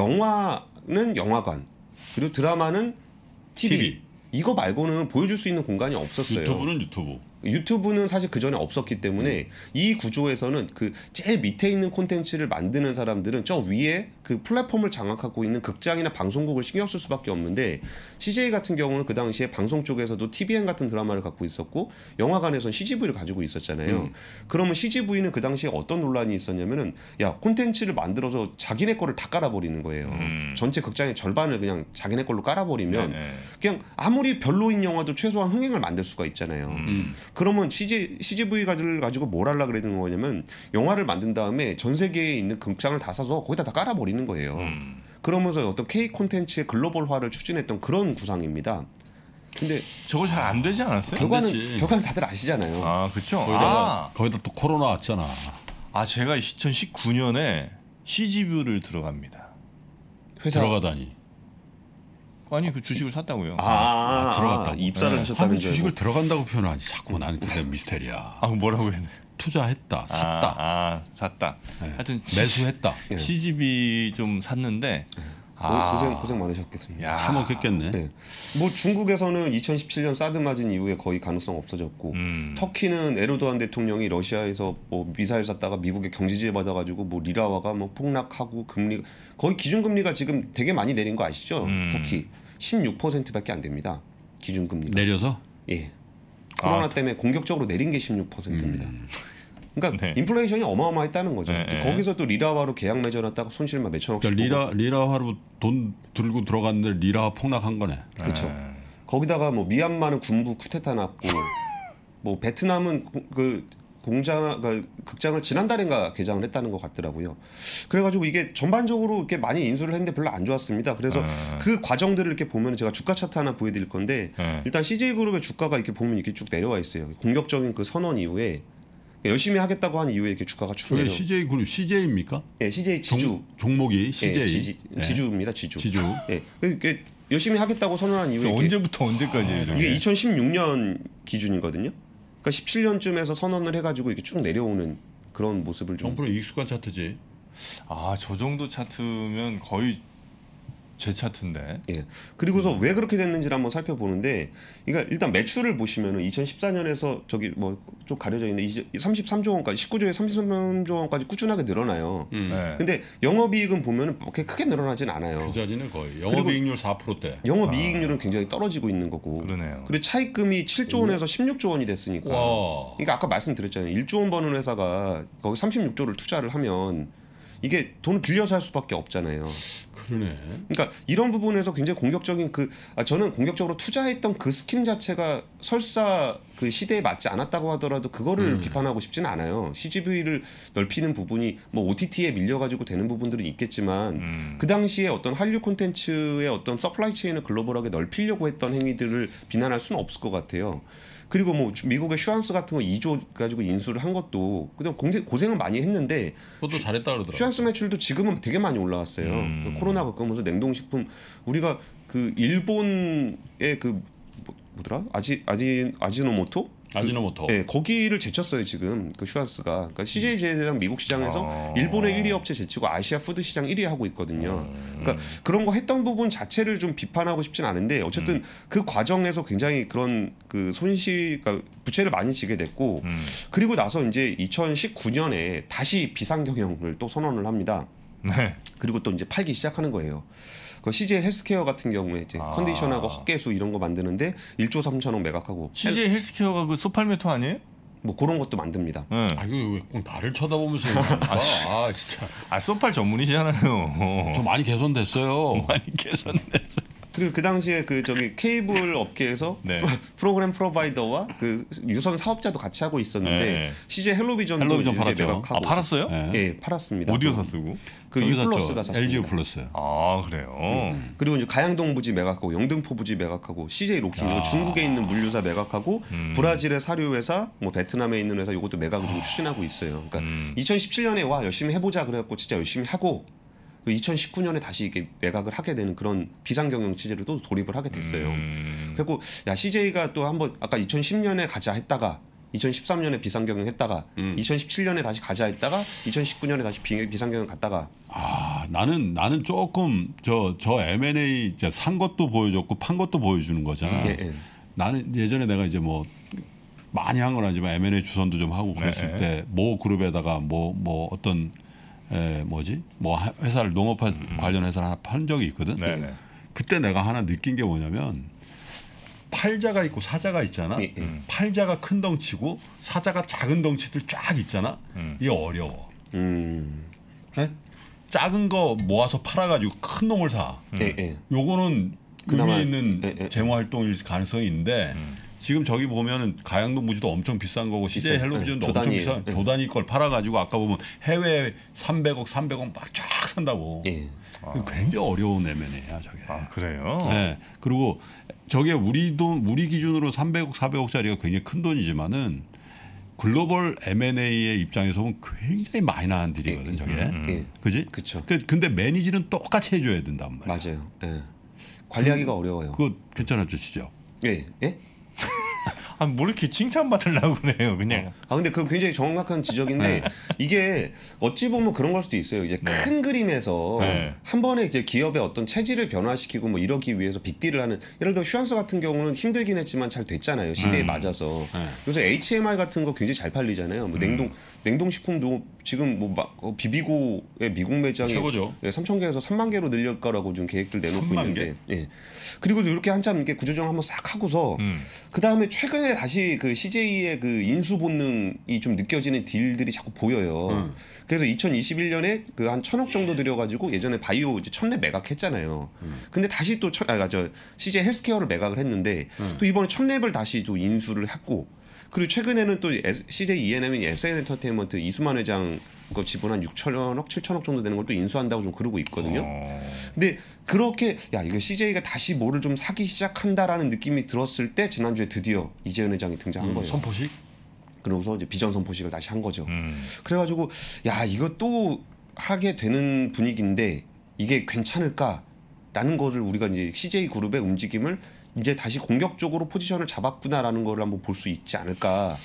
[SPEAKER 2] 영화는 영화관, 그리고 드라마는 티비.
[SPEAKER 3] 티비.
[SPEAKER 2] 이거 말고는 보여줄 수 있는 공간이 없었어요.
[SPEAKER 3] 유튜브는 유튜브.
[SPEAKER 2] 유튜브는 사실 그 전에 없었기 때문에 이 구조에서는 그 제일 밑에 있는 콘텐츠를 만드는 사람들은 저 위에 그 플랫폼을 장악하고 있는 극장이나 방송국을 신경 쓸 수밖에 없는데 씨제이 같은 경우는 그 당시에 방송 쪽에서도 티비엔 같은 드라마를 갖고 있었고 영화관에서는 씨지브이를 가지고 있었잖아요.
[SPEAKER 3] 음.
[SPEAKER 2] 그러면 씨지브이는 그 당시에 어떤 논란이 있었냐면은 야 콘텐츠를 만들어서 자기네 거를 다 깔아버리는 거예요.
[SPEAKER 1] 음.
[SPEAKER 2] 전체 극장의 절반을 그냥 자기네 걸로 깔아버리면
[SPEAKER 1] 네, 네.
[SPEAKER 2] 그냥 아무리 별로인 영화도 최소한 흥행을 만들 수가 있잖아요.
[SPEAKER 3] 음.
[SPEAKER 2] 그러면 씨지, 씨지브이를 가지고 뭘 하려고 그러는 거냐면 영화를 만든 다음에 전 세계에 있는 극장을 다 사서 거기다 다 깔아버리는 거예요.
[SPEAKER 1] 음.
[SPEAKER 2] 그러면서 어떤 K 콘텐츠의 글로벌화를 추진했던 그런 구상입니다. 근데
[SPEAKER 1] 저거 잘 안 되지 않았어요?
[SPEAKER 2] 결과는
[SPEAKER 3] 됐지.
[SPEAKER 2] 결과는 다들 아시잖아요.
[SPEAKER 1] 아, 그렇죠.
[SPEAKER 3] 거기다가
[SPEAKER 1] 아,
[SPEAKER 3] 거기다 또 코로나 왔잖아.
[SPEAKER 1] 아, 제가 이천십구 년에 씨지뷰를 들어갑니다.
[SPEAKER 2] 회사
[SPEAKER 3] 들어가다니.
[SPEAKER 1] 아니, 그 주식을 샀다고요.
[SPEAKER 2] 아, 아, 아,
[SPEAKER 3] 들어갔다고.
[SPEAKER 2] 입사를
[SPEAKER 3] 네.
[SPEAKER 2] 하셨다는
[SPEAKER 3] 하면
[SPEAKER 2] 줄
[SPEAKER 3] 주식을
[SPEAKER 2] 알고.
[SPEAKER 3] 들어간다고 표현하지. 자꾸 나는 그게 미스테리야.
[SPEAKER 1] 아, 뭐라고 했네.
[SPEAKER 3] 투자했다, 샀다,
[SPEAKER 1] 아, 아 샀다.
[SPEAKER 3] 네.
[SPEAKER 1] 하여튼
[SPEAKER 3] 매수했다.
[SPEAKER 2] 네.
[SPEAKER 1] 씨지비 좀 샀는데 아,
[SPEAKER 2] 고- 고생 고생 많으셨겠습니다.
[SPEAKER 1] 야.
[SPEAKER 3] 참았겠겠네.
[SPEAKER 2] 네. 뭐 중국에서는 이천십칠 년 사드 맞은 이후에 거의 가능성 없어졌고
[SPEAKER 1] 음.
[SPEAKER 2] 터키는 에르도안 대통령이 러시아에서 뭐 미사일 쐈다가 미국의 경제지에 받아가지고 뭐 리라화가 뭐 폭락하고 금리 거의 기준금리가 지금 되게 많이 내린 거 아시죠?
[SPEAKER 1] 음.
[SPEAKER 2] 터키 십육 퍼센트밖에 안 됩니다. 기준금리가.
[SPEAKER 3] 내려서
[SPEAKER 2] 예. 코로나
[SPEAKER 1] 아,
[SPEAKER 2] 때문에 공격적으로 내린 게 십육 퍼센트입니다. 그러니까
[SPEAKER 1] 네.
[SPEAKER 2] 인플레이션이 어마어마했다는 거죠.
[SPEAKER 1] 네, 네.
[SPEAKER 2] 거기서 또 리라화로 계약 맺어놨다가 손실만 몇천억씩
[SPEAKER 3] 그러니까
[SPEAKER 2] 보고.
[SPEAKER 3] 리라 리라화로 돈 들고 들어갔는데 리라화 폭락한 거네.
[SPEAKER 2] 그렇죠.
[SPEAKER 1] 네.
[SPEAKER 2] 거기다가 뭐 미얀마는 군부 쿠데타 났고 뭐 베트남은 고- 그 공장 그 극장을 지난달인가 개장을 했다는 것 같더라고요. 그래가지고 이게 전반적으로 이렇게 많이 인수를 했는데 별로 안 좋았습니다. 그래서
[SPEAKER 1] 네.
[SPEAKER 2] 그 과정들을 이렇게 보면 제가 주가 차트 하나 보여드릴 건데
[SPEAKER 1] 네.
[SPEAKER 2] 일단 씨제이그룹의 주가가 이렇게 보면 이렇게 쭉 내려와 있어요. 공격적인 그 선언 이후에 열심히 하겠다고 한 이후에 이렇게 주가가 쭉
[SPEAKER 3] 저게
[SPEAKER 2] 내려.
[SPEAKER 3] 씨제이 그룹 씨제이입니까?
[SPEAKER 2] 예, 씨제이 지주.
[SPEAKER 3] 종, 종목이 씨제이.
[SPEAKER 2] 예, 지지,
[SPEAKER 3] 네.
[SPEAKER 2] 지주입니다. 지주.
[SPEAKER 3] 지주.
[SPEAKER 2] 예, 이게 열심히 하겠다고 선언한 이후에
[SPEAKER 1] 저
[SPEAKER 2] 이렇게
[SPEAKER 1] 언제부터 언제까지예요? 저게?
[SPEAKER 2] 이게 이천십육 년 기준이거든요. 그러니까 십칠 년쯤에서 선언을 해가지고 이렇게 쭉 내려오는 그런 모습을 좀.
[SPEAKER 3] 정프로 익숙한 차트지.
[SPEAKER 1] 아, 저 정도 차트면 거의 제 차트인데.
[SPEAKER 2] 예. 그리고서 왜 그렇게 됐는지를 한번 살펴보는데, 그러니까 일단 매출을 보시면은 이천십사 년에서 저기 뭐 좀 가려져 있는 삼십삼조 원까지 십구조에 삼십삼조 원까지 꾸준하게 늘어나요.
[SPEAKER 3] 음.
[SPEAKER 1] 네.
[SPEAKER 2] 근데 영업이익은 보면은 그렇게 크게 늘어나진 않아요.
[SPEAKER 3] 그 자리는 거의 영업이익률 사 퍼센트대.
[SPEAKER 2] 영업이익률은 굉장히 떨어지고 있는 거고.
[SPEAKER 1] 그러네요.
[SPEAKER 2] 그리고 차입금이 칠조 원에서 십육조 원이 됐으니까.
[SPEAKER 3] 와.
[SPEAKER 2] 그러니까 아까 말씀드렸잖아요. 일조 원 버는 회사가 거기 삼십육조를 투자를 하면 이게 돈을 빌려서 할 수밖에 없잖아요.
[SPEAKER 3] 그러네.
[SPEAKER 2] 그러니까 이런 부분에서 굉장히 공격적인 그 아, 저는 공격적으로 투자했던 그 스킴 자체가 설사 그 시대에 맞지 않았다고 하더라도 그거를
[SPEAKER 3] 음.
[SPEAKER 2] 비판하고 싶지는 않아요. 씨지비를 넓히는 부분이 뭐 오티티에 밀려가지고 되는 부분들은 있겠지만
[SPEAKER 1] 음.
[SPEAKER 2] 그 당시에 어떤 한류 콘텐츠의 어떤 서플라이 체인을 글로벌하게 넓히려고 했던 행위들을 비난할 수는 없을 것 같아요. 그리고 뭐 미국의 슈안스 같은 거 이조 가지고 인수를 한 것도 그다음 공세, 고생은 많이 했는데
[SPEAKER 3] 그것도 잘했다 그러더라고.
[SPEAKER 2] 슈안스 매출도 지금은 되게 많이 올라왔어요.
[SPEAKER 1] 음.
[SPEAKER 2] 그 코로나가 겪으면서 냉동식품 우리가 그 일본의 그 뭐- 뭐더라 아지 아지 아지노모토
[SPEAKER 3] 아지노모토.
[SPEAKER 2] 네, 거기를 제쳤어요 지금 그 슈완스가. 그러니까 씨제이 제일제당 미국 시장에서
[SPEAKER 1] 아.
[SPEAKER 2] 일본의 일 위 업체 제치고 아시아 푸드 시장 일 위 하고 있거든요. 그러니까 그런 거 했던 부분 자체를 좀 비판하고 싶진 않은데 어쨌든
[SPEAKER 1] 음.
[SPEAKER 2] 그 과정에서 굉장히 그런 그 손실, 그러니까 부채를 많이 지게 됐고
[SPEAKER 1] 음.
[SPEAKER 2] 그리고 나서 이제 이천십구 년에 다시 비상경영을 또 선언을 합니다.
[SPEAKER 1] 네.
[SPEAKER 2] 그리고 또 이제 팔기 시작하는 거예요. 그 씨제이 헬스케어 같은 경우에 이제
[SPEAKER 1] 아.
[SPEAKER 2] 컨디셔너하고 헛개수 이런 거 만드는데 일조 삼천억 매각하고
[SPEAKER 1] 씨제이 헬스케어가 그 소팔메토 아니에요?
[SPEAKER 2] 뭐 그런 것도 만듭니다.
[SPEAKER 1] 네.
[SPEAKER 3] 아 이거 왜 꼭 나를 쳐다보면서 얘기하니까 아 진짜
[SPEAKER 1] 아 소팔 전문이잖아요.
[SPEAKER 3] 저 많이 개선됐어요.
[SPEAKER 1] 많이 개선됐어.
[SPEAKER 2] 그리고 그 당시에 그 저기 케이블 업계에서
[SPEAKER 1] 네.
[SPEAKER 2] 프로- 프로그램 프로바이더와 그 유선 사업자도 같이 하고 있었는데
[SPEAKER 1] 네.
[SPEAKER 2] 씨제이 헬로비전도
[SPEAKER 3] 헬로비전
[SPEAKER 2] 이제
[SPEAKER 3] 팔았죠.
[SPEAKER 2] 매각하고
[SPEAKER 1] 아 팔았어요?
[SPEAKER 3] 네.
[SPEAKER 2] 예, 팔았습니다.
[SPEAKER 1] 어디서 샀어요?
[SPEAKER 2] 그
[SPEAKER 3] 저기
[SPEAKER 2] 유플러스가
[SPEAKER 3] 샀죠.
[SPEAKER 2] 샀습니다.
[SPEAKER 3] 엘지 유플러스.
[SPEAKER 1] 아 그래요.
[SPEAKER 2] 그리고 이제 가양동 부지 매각하고 영등포 부지 매각하고 씨제이 로킹 이거
[SPEAKER 3] 아.
[SPEAKER 2] 중국에 있는 물류사 매각하고
[SPEAKER 1] 음.
[SPEAKER 2] 브라질의 사료 회사, 뭐 베트남에 있는 회사 이것도 매각을 좀 추진하고 있어요. 그러니까
[SPEAKER 1] 음.
[SPEAKER 2] 이천십칠 년에 와 열심히 해보자 그래갖고 진짜 열심히 하고 이천십구 년에 다시 이게 매각을 하게 되는 그런 비상경영 체제로 또 돌입을 하게 됐어요.
[SPEAKER 1] 음.
[SPEAKER 2] 그리고 야 씨제이가 또 한번 아까 이천십 년에 가자 했다가 이천십삼 년에 비상경영 했다가
[SPEAKER 3] 음.
[SPEAKER 2] 이천십칠 년에 다시 가자 했다가 이천십구 년에 다시 비, 비상경영 갔다가
[SPEAKER 3] 아 나는 나는 조금 저 저 엠 앤 에이 이제 산 것도 보여줬고 판 것도 보여주는 거잖아.
[SPEAKER 2] 예, 예.
[SPEAKER 3] 나는 예전에 내가 이제 뭐 많이 한 건 아니지만 엠 앤 에이 주선도 좀 하고 그랬을
[SPEAKER 1] 네.
[SPEAKER 3] 때 모 그룹에다가 뭐 뭐 어떤 에 뭐지 뭐 하- 회사를 농업 관련 회사를 하나 판 적이 있거든.
[SPEAKER 1] 네네.
[SPEAKER 3] 그때 내가 하나 느낀 게 뭐냐면 팔자가 있고 사자가 있잖아.
[SPEAKER 2] 예, 예.
[SPEAKER 3] 팔자가 큰 덩치고 사자가 작은 덩치들 쫙 있잖아.
[SPEAKER 1] 음.
[SPEAKER 3] 이게 어려워.
[SPEAKER 2] 음,
[SPEAKER 3] 네? 작은 거 모아서 팔아가지고 큰 놈을 사.
[SPEAKER 2] 예, 예.
[SPEAKER 3] 요거는
[SPEAKER 2] 그나마-
[SPEAKER 3] 의미 있는
[SPEAKER 2] 예, 예.
[SPEAKER 3] 재무 활동일 가능성이 있는데 지금 저기 보면은 가양동 무지도 엄청 비싼 거고 씨제이
[SPEAKER 2] 비싸요.
[SPEAKER 3] 헬로비전도
[SPEAKER 2] 예,
[SPEAKER 3] 엄청
[SPEAKER 2] 조단위,
[SPEAKER 3] 비싼
[SPEAKER 2] 예.
[SPEAKER 3] 조단위 걸 팔아가지고 아까 보면 해외 삼백억 삼백억 막 쫙 산다고.
[SPEAKER 2] 예.
[SPEAKER 3] 굉장히 어려운 내면이야 저게.
[SPEAKER 1] 아 그래요.
[SPEAKER 3] 네. 그리고 저게 우리 돈 우리 기준으로 삼백억 사백억짜리가 굉장히 큰 돈이지만은 글로벌 엠 앤 에이의 입장에서 보면 굉장히 마이너한 딜이거든 저게.
[SPEAKER 2] 예.
[SPEAKER 3] 그지?
[SPEAKER 2] 그쵸.
[SPEAKER 3] 그, 근데 매니지는 똑같이 해줘야 된단 말이야.
[SPEAKER 2] 맞아요. 예. 관리하기가 어려워요.
[SPEAKER 3] 그거 괜찮았죠, 진짜.
[SPEAKER 2] 예, 예?
[SPEAKER 1] 아뭐 이렇게 칭찬받으려고 그래요 그냥.
[SPEAKER 2] 아 근데 그 굉장히 정확한 지적인데 이게 어찌 보면 그런 걸 수도 있어요. 이게 큰 그림에서
[SPEAKER 1] 네.
[SPEAKER 2] 한 번에 이제 기업의 어떤 체질을 변화시키고 뭐 이러기 위해서 빅딜을 하는 예를 들어 슈안스 같은 경우는 힘들긴 했지만 잘 됐잖아요. 시대에 맞아서.
[SPEAKER 3] 네.
[SPEAKER 2] 요새 에이치 엠 아이 같은 거 굉장히 잘 팔리잖아요. 뭐 냉동 냉동식품도 지금 뭐 막 비비고의 미국 매장이
[SPEAKER 3] 최고죠.
[SPEAKER 2] 삼천 개에서 삼만 개로 늘릴 거라고 지금 계획들 내놓고
[SPEAKER 3] 삼만
[SPEAKER 2] 있는데. 예. 그리고 이렇게 한참 이렇게 구조조정 한번 싹 하고서
[SPEAKER 1] 음.
[SPEAKER 2] 그 다음에 최근에 다시 그 씨제이의 그 인수 본능이 좀 느껴지는 딜들이 자꾸 보여요.
[SPEAKER 3] 음.
[SPEAKER 2] 그래서 이천이십일 년에 그 한 천억 정도 들여가지고 예전에 바이오 이제 천랩 매각했잖아요. 근데 다시 또 천, 아, 저 씨제이 헬스케어를 매각을 했는데 또 이번에 천랩을 다시 또 인수를 했고 그리고 최근에는 또 씨제이 이 엔 엠이 에스엔 엔터테인먼트 이수만 회장 거 지분 한 육천억, 칠천억 정도 되는 걸 또 인수한다고 좀 그러고 있거든요.
[SPEAKER 1] 어.
[SPEAKER 2] 근데 그렇게 야 이거 씨제이가 다시 뭐를 좀 사기 시작한다라는 느낌이 들었을 때 지난주에 드디어 이재현 회장이 등장한 거예요.
[SPEAKER 3] 선포식?
[SPEAKER 2] 그러고서 이제 비전 선포식을 다시 한 거죠.
[SPEAKER 1] 음.
[SPEAKER 2] 그래가지고 야 이거 또 하게 되는 분위기인데 이게 괜찮을까라는 거를 우리가 이제 씨제이 그룹의 움직임을 이제 다시 공격적으로 포지션을 잡았구나라는 거를 한번 볼 수 있지 않을까.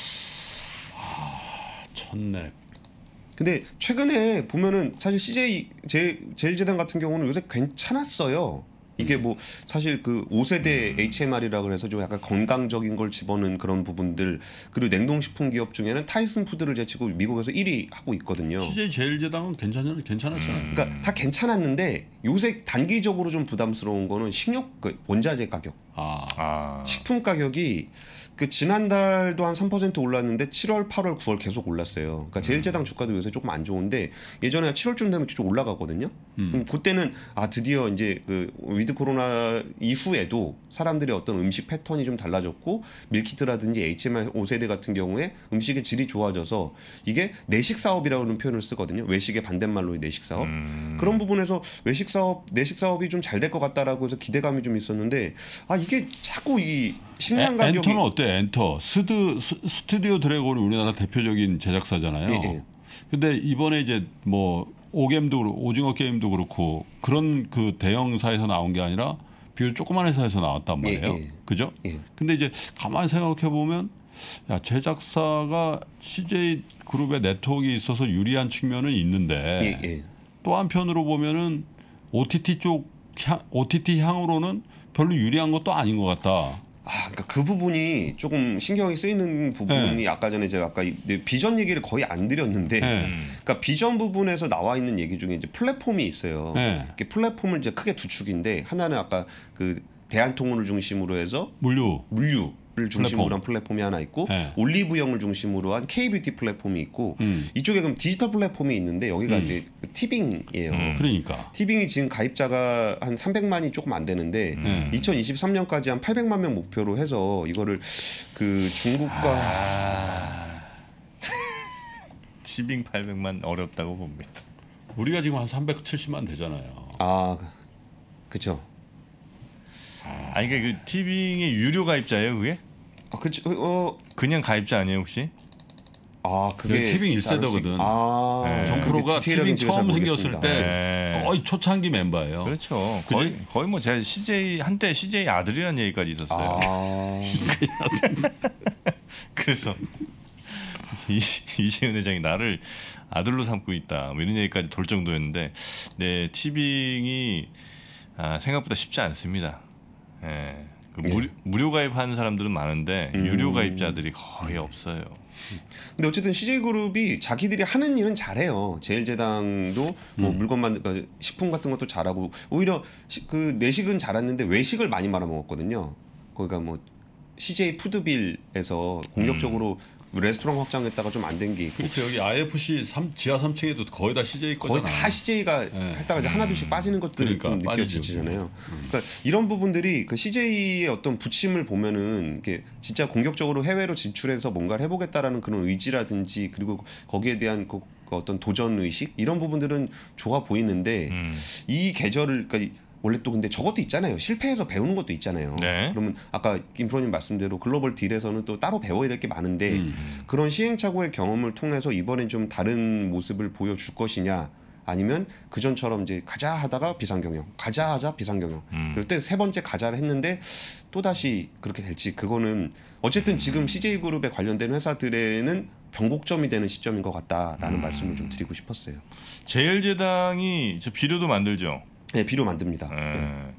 [SPEAKER 3] 첫랩.
[SPEAKER 2] 근데 최근에 보면은 사실 씨제이 제, 제일제당 같은 경우는 요새 괜찮았어요. 이게 뭐 사실 그 오 세대 에이치 엠 알이라 그래서 좀 약간 건강적인 걸 집어넣은 그런 부분들 그리고 냉동식품 기업 중에는 타이슨 푸드를 제치고 미국에서 일 위 하고 있거든요.
[SPEAKER 3] 씨제이 제일제당은 괜찮 괜찮았잖아요.
[SPEAKER 2] 그러니까 다 괜찮았는데 요새 단기적으로 좀 부담스러운 거는 식료 그 원자재 가격,
[SPEAKER 3] 아,
[SPEAKER 1] 아.
[SPEAKER 2] 식품 가격이 그 지난달도 한 삼 퍼센트 올랐는데 칠월, 팔월, 구월 계속 올랐어요. 그러니까 제일제당 주가도 요새 조금 안 좋은데 예전에 칠월쯤 되면 좀 올라가거든요. 그럼 그때는 아 드디어 이제 그 위드 코로나 이후에도 사람들의 어떤 음식 패턴이 좀 달라졌고 밀키트라든지 에이치 엠 알 오 세대 같은 경우에 음식의 질이 좋아져서 이게 내식 사업이라는 표현을 쓰거든요. 외식의 반대말로 내식 사업.
[SPEAKER 1] 음.
[SPEAKER 2] 그런 부분에서 외식 사업, 내식 사업이 좀 잘 될 것 같다라고 해서 기대감이 좀 있었는데 아 이게 자꾸 이 식량
[SPEAKER 3] 에,
[SPEAKER 2] 가격이
[SPEAKER 3] 엔터는 어때? 엔터 스드 스, 스튜디오 드래곤이 우리나라 대표적인 제작사잖아요.
[SPEAKER 2] 예, 예.
[SPEAKER 3] 근데 이번에 이제 뭐 오겜도 그렇고 오징어 게임도 그렇고 그런 그 대형사에서 나온 게 아니라 비교적 조그만 회사에서 나왔단 말이에요.
[SPEAKER 2] 예, 예.
[SPEAKER 3] 그죠?
[SPEAKER 2] 예.
[SPEAKER 3] 근데 이제 가만히 생각해 보면 야, 제작사가 씨제이 그룹의 네트워크에 있어서 유리한 측면은 있는데
[SPEAKER 2] 예, 예.
[SPEAKER 3] 또 한편으로 보면은 오티티 쪽 향, 오티티 향으로는 별로 유리한 것도 아닌 것 같다.
[SPEAKER 2] 아, 그러니까 그 부분이 조금 신경이 쓰이는 부분이
[SPEAKER 3] 네.
[SPEAKER 2] 아까 전에 제가 아까 이- 비전 얘기를 거의 안 드렸는데,
[SPEAKER 3] 네.
[SPEAKER 2] 그러니까 비전 부분에서 나와 있는 얘기 중에 이제 플랫폼이 있어요.
[SPEAKER 3] 네.
[SPEAKER 2] 이렇게 플랫폼을 이제 크게 두 축인데 하나는 아까 그 대한통운을 중심으로 해서
[SPEAKER 3] 물류.
[SPEAKER 2] 물류를 중심으로
[SPEAKER 3] 플랫폼.
[SPEAKER 2] 한 플랫폼이 하나 있고
[SPEAKER 3] 네.
[SPEAKER 2] 올리브영을 중심으로 한 K뷰티 플랫폼이 있고
[SPEAKER 3] 음.
[SPEAKER 2] 이쪽에 그럼 디지털 플랫폼이 있는데 여기가
[SPEAKER 3] 음.
[SPEAKER 2] 이제 그 티빙이에요.
[SPEAKER 1] 음.
[SPEAKER 3] 그러니까.
[SPEAKER 2] 티빙이 지금 가입자가 한 삼백만이 조금 안 되는데
[SPEAKER 3] 음.
[SPEAKER 2] 이천이십삼 년까지 한 팔백만 명 목표로 해서 이거를 그 중국과
[SPEAKER 1] 아... 티빙 팔백만 어렵다고 봅니다.
[SPEAKER 3] 우리가 지금 한 삼백칠십만 되잖아요.
[SPEAKER 2] 아, 그죠.
[SPEAKER 1] 아니 그러니까 그 티빙의 유료 가입자예요 그게?
[SPEAKER 2] 아, 그죠. 어,
[SPEAKER 1] 그냥 가입자 아니에요 혹시?
[SPEAKER 2] 아, 그게
[SPEAKER 3] 그게 티빙 일
[SPEAKER 2] 다를 수
[SPEAKER 3] 세대거든.
[SPEAKER 2] 있- 아,
[SPEAKER 1] 네.
[SPEAKER 3] 정
[SPEAKER 2] 그게
[SPEAKER 3] 프로가
[SPEAKER 2] 디테일하게
[SPEAKER 3] 티빙
[SPEAKER 2] 제가 잘
[SPEAKER 3] 처음 생겼을
[SPEAKER 2] 모르겠습니다.
[SPEAKER 3] 때
[SPEAKER 1] 네.
[SPEAKER 3] 거의 초창기 멤버예요.
[SPEAKER 1] 그렇죠.
[SPEAKER 3] 그지?
[SPEAKER 1] 거의 거의 뭐 제가 씨제이 한때 씨제이 아들이라는 얘기까지 있었어요.
[SPEAKER 2] 아,
[SPEAKER 1] 그래서 이, 이재훈 회장이 나를 아들로 삼고 있다 뭐 이런 얘기까지 돌 정도였는데 네 티빙이 아, 생각보다 쉽지 않습니다. 예. 그 무료, 무료 가입하는 사람들은 많은데
[SPEAKER 2] 음.
[SPEAKER 1] 유료 가입자들이 거의 없어요.
[SPEAKER 2] 근데 어쨌든 씨제이그룹이 자기들이 하는 일은 잘해요. 제일제당도 뭐
[SPEAKER 3] 음.
[SPEAKER 2] 물건 만들, 그러니까 식품 같은 것도 잘하고 오히려 시, 그 내식은 잘했는데 외식을 많이 말아 먹었거든요. 거기가 뭐 씨제이 푸드빌에서 공격적으로 레스토랑 확장했다가 좀 안 된 게 있고
[SPEAKER 3] 그렇죠. 여기 아이에프씨 삼, 지하 삼 층에도 거의 다 씨제이 거잖아.
[SPEAKER 2] 거의 다 씨제이가
[SPEAKER 3] 네.
[SPEAKER 2] 했다가 이제 하나둘씩 빠지는 것들이
[SPEAKER 3] 그러니까,
[SPEAKER 2] 좀
[SPEAKER 3] 빠지죠.
[SPEAKER 2] 느껴지잖아요. 그러니까 이런 부분들이 그 씨제이의 어떤 부침을 보면은 이게 진짜 공격적으로 해외로 진출해서 뭔가를 해보겠다라는 그런 의지라든지 그리고 거기에 대한 그, 그 어떤 도전 의식 이런 부분들은 좋아 보이는데
[SPEAKER 1] 음.
[SPEAKER 2] 이 계절을 그러니까 원래 또 근데 저것도 있잖아요. 실패해서 배우는 것도 있잖아요.
[SPEAKER 1] 네.
[SPEAKER 2] 그러면 아까 김 프로님 말씀대로 글로벌 딜에서는 또 따로 배워야 될 게 많은데
[SPEAKER 3] 음.
[SPEAKER 2] 그런 시행착오의 경험을 통해서 이번엔 좀 다른 모습을 보여줄 것이냐 아니면 그전처럼 이제 가자 하다가 비상경영 가자 하자 비상경영
[SPEAKER 1] 음.
[SPEAKER 2] 그리고 또 세 번째 가자를 했는데 또다시 그렇게 될지 그거는 어쨌든 지금 씨제이그룹에 관련된 회사들에는 변곡점이 되는 시점인 것 같다라는
[SPEAKER 1] 음.
[SPEAKER 2] 말씀을 좀 드리고 싶었어요.
[SPEAKER 1] 제일제당이 저 비료도 만들죠.
[SPEAKER 2] 네, 비료 만듭니다. 네.
[SPEAKER 1] 예.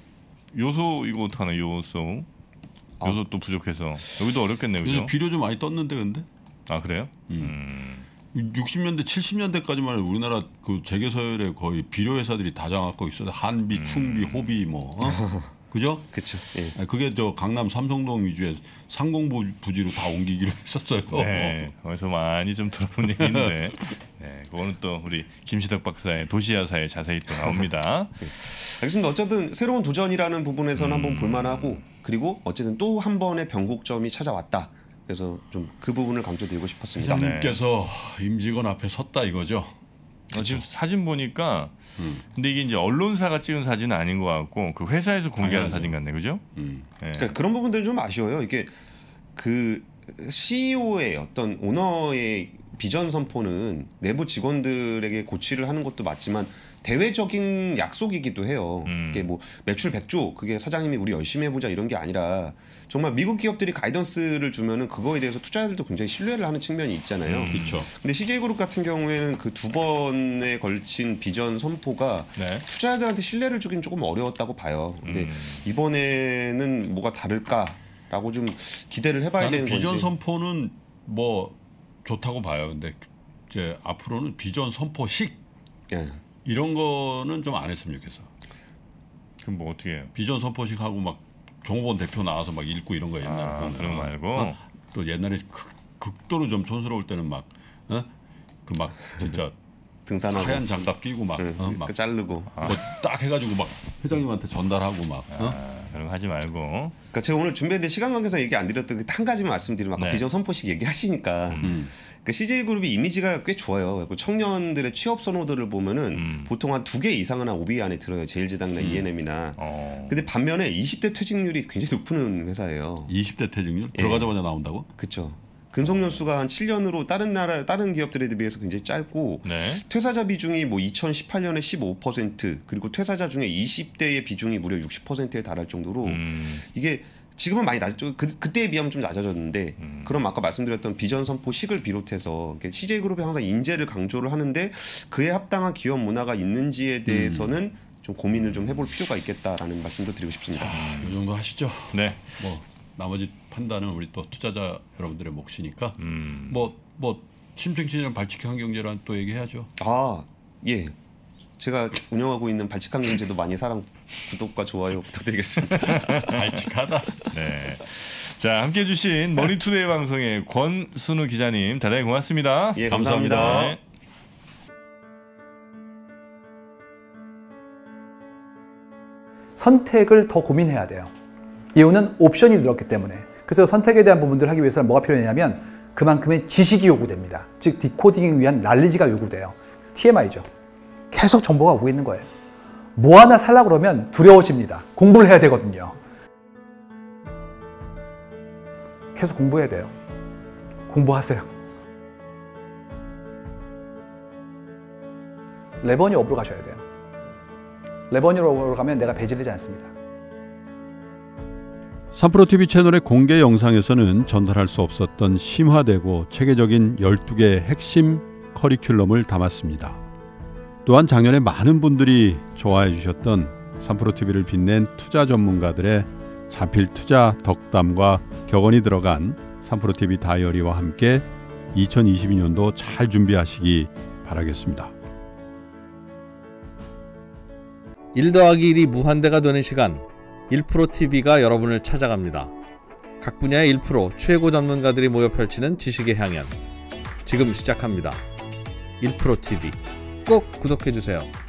[SPEAKER 1] 요소 이거 어떡하나 요소
[SPEAKER 2] 아.
[SPEAKER 1] 요소 또 부족해서 여기도 어렵겠네요,
[SPEAKER 3] 요즘
[SPEAKER 1] 그죠?
[SPEAKER 3] 비료 좀 많이 떴는데 근데
[SPEAKER 1] 아 그래요?
[SPEAKER 3] 음. 육십 년대 칠십 년대까지만 해도 우리나라 그 재계서열에 거의 비료 회사들이 다 장악하고 있어요. 한비, 충비, 호비 뭐 어? 그죠?
[SPEAKER 2] 그렇죠. 예.
[SPEAKER 3] 아니, 그게 저 강남 삼성동 위주의 상공부 부지로 다 옮기기로 했었어요.
[SPEAKER 1] 네, 거기서 많이 좀 들어본 얘기인데, 네, 그거는 또 우리 김시덕 박사의 도시야사에 자세히 또 나옵니다.
[SPEAKER 2] 알겠습니다. 어쨌든 새로운 도전이라는 부분에서는
[SPEAKER 1] 음.
[SPEAKER 2] 한번 볼만하고 그리고 어쨌든 또 한 번의 변곡점이 찾아왔다. 그래서 좀 그 부분을 강조드리고 싶었습니다.
[SPEAKER 3] 회장님께서 임직원 앞에 섰다 이거죠.
[SPEAKER 1] 어, 지금 사진 보니까,
[SPEAKER 3] 음.
[SPEAKER 1] 근데 이게 이제 언론사가 찍은 사진은 아닌 것 같고 그 회사에서 공개한
[SPEAKER 3] 당연하죠.
[SPEAKER 1] 사진 같네, 그죠?
[SPEAKER 3] 음.
[SPEAKER 1] 네.
[SPEAKER 2] 그러니까 그런 부분들은 좀 아쉬워요. 이게 그 씨이오의 어떤 오너의 비전 선포는 내부 직원들에게 고취를 하는 것도 맞지만 대외적인 약속이기도 해요.
[SPEAKER 1] 음.
[SPEAKER 2] 이게 뭐 매출 백조 그게 사장님이 우리 열심히 해보자 이런 게 아니라 정말 미국 기업들이 가이던스를 주면은 그거에 대해서 투자자들도 굉장히 신뢰를 하는 측면이 있잖아요.
[SPEAKER 1] 음.
[SPEAKER 3] 그렇죠.
[SPEAKER 2] 근데 씨제이그룹 같은 경우에는 그 두 번에 걸친 비전 선포가
[SPEAKER 1] 네.
[SPEAKER 2] 투자자들한테 신뢰를 주긴 조금 어려웠다고 봐요. 근데
[SPEAKER 1] 음.
[SPEAKER 2] 이번에는 뭐가 다를까라고 좀 기대를 해봐야
[SPEAKER 3] 나는
[SPEAKER 2] 되는
[SPEAKER 3] 비전
[SPEAKER 2] 건지.
[SPEAKER 3] 선포는 뭐 좋다고 봐요. 근데 이제 앞으로는 비전 선포식
[SPEAKER 2] 예.
[SPEAKER 3] 이런 거는 좀 안 했으면 좋겠어.
[SPEAKER 1] 그럼 뭐 어떻게 해요?
[SPEAKER 3] 비전 선포식 하고 막 종업원 대표 나와서 막 읽고 이런 거 옛날에
[SPEAKER 1] 아, 그런 거 말고.
[SPEAKER 3] 어? 또 옛날에 극, 극도로 좀 촌스러울 때는 막 어? 그 막 진짜
[SPEAKER 2] 등산하고
[SPEAKER 3] 하얀 장갑 끼고 막,
[SPEAKER 2] 응,
[SPEAKER 3] 어?
[SPEAKER 2] 그
[SPEAKER 3] 막
[SPEAKER 2] 자르고.
[SPEAKER 3] 뭐 딱 해가지고 막 회장님한테 전달하고 막 어?
[SPEAKER 1] 아, 그런 거 하지 말고.
[SPEAKER 2] 그러니까 제가 오늘 준비했는데 시간 관계상 얘기 안 드렸던 그 한 가지만 말씀드리면 아까
[SPEAKER 1] 네.
[SPEAKER 2] 비전 선포식 얘기하시니까
[SPEAKER 3] 음.
[SPEAKER 2] 그 씨제이그룹이 이미지가 꽤 좋아요. 그 청년들의 취업 선호도를 보면은
[SPEAKER 1] 음.
[SPEAKER 2] 보통 한 두 개 이상은 한 오비 안에 들어요. 제일제당이나 이엔엠이나.
[SPEAKER 1] 어.
[SPEAKER 2] 근데 반면에 이십 대 퇴직률이 굉장히 높은 회사예요.
[SPEAKER 3] 이십 대 퇴직률
[SPEAKER 2] 예.
[SPEAKER 3] 들어가자마자 나온다고?
[SPEAKER 2] 그렇죠. 근속연 수가 한 칠 년으로 다른 나라 다른 기업들에 비해서 굉장히 짧고
[SPEAKER 1] 네.
[SPEAKER 2] 퇴사자 비중이 뭐 이천십팔 년에 십오 퍼센트 그리고 퇴사자 중에 이십 대의 비중이 무려 육십 퍼센트에 달할 정도로
[SPEAKER 1] 음.
[SPEAKER 2] 이게 지금은 많이 낮죠. 그, 그때에 비하면 좀 낮아졌는데
[SPEAKER 1] 음.
[SPEAKER 2] 그럼 아까 말씀드렸던 비전 선포식을 비롯해서 씨제이그룹이 항상 인재를 강조를 하는데 그에 합당한 기업 문화가 있는지에 대해서는 음. 좀 고민을 좀 해볼 필요가 있겠다라는 말씀도 드리고 싶습니다.
[SPEAKER 3] 자, 이 정도 하시죠.
[SPEAKER 1] 네.
[SPEAKER 3] 뭐 나머지 판단은 우리 또 투자자 여러분들의 몫이니까
[SPEAKER 1] 음.
[SPEAKER 3] 뭐 뭐 심층진영 발칙한 경제란 또 얘기해야죠.
[SPEAKER 2] 아 예. 제가 운영하고 있는 발칙한 경제도 많이 사랑, 구독과 좋아요 부탁드리겠습니다.
[SPEAKER 3] 발칙하다.
[SPEAKER 1] 네. 자, 함께 해주신 머니투데이 방송의 권순우 기자님 대단히 고맙습니다.
[SPEAKER 2] 예, 감사합니다. 감사합니다.
[SPEAKER 1] 네.
[SPEAKER 4] 선택을 더 고민해야 돼요. 이유는 옵션이 늘었기 때문에. 그래서 선택에 대한 부분들을 하기 위해서는 뭐가 필요하냐면 그만큼의 지식이 요구됩니다. 즉 디코딩을 위한 날리지가 요구돼요. 티엠아이죠. 계속 정보가 오고 있는 거예요. 뭐 하나 살려고 그러면 두려워집니다. 공부를 해야 되거든요. 계속 공부해야 돼요. 공부하세요. 레버니업으로 가셔야 돼요. 레버니업으로 가면 내가 배제되지 않습니다.
[SPEAKER 3] 삼프로티비 채널의 공개 영상에서는 전달할 수 없었던 심화되고 체계적인 열두 개의 핵심 커리큘럼을 담았습니다. 또한 작년에 많은 분들이 좋아해 주셨던 삼프로티비를 빛낸 투자 전문가들의 자필 투자 덕담과 격언이 들어간 삼프로티비 다이어리와 함께 이천이십이 년도 잘 준비하시기 바라겠습니다.
[SPEAKER 5] 일 더하기 일이 무한대가 되는 시간, 일 프로티비가 여러분을 찾아갑니다. 각 분야의 일 프로 최고 전문가들이 모여 펼치는 지식의 향연, 지금 시작합니다. 일 프로티비 꼭 구독해주세요.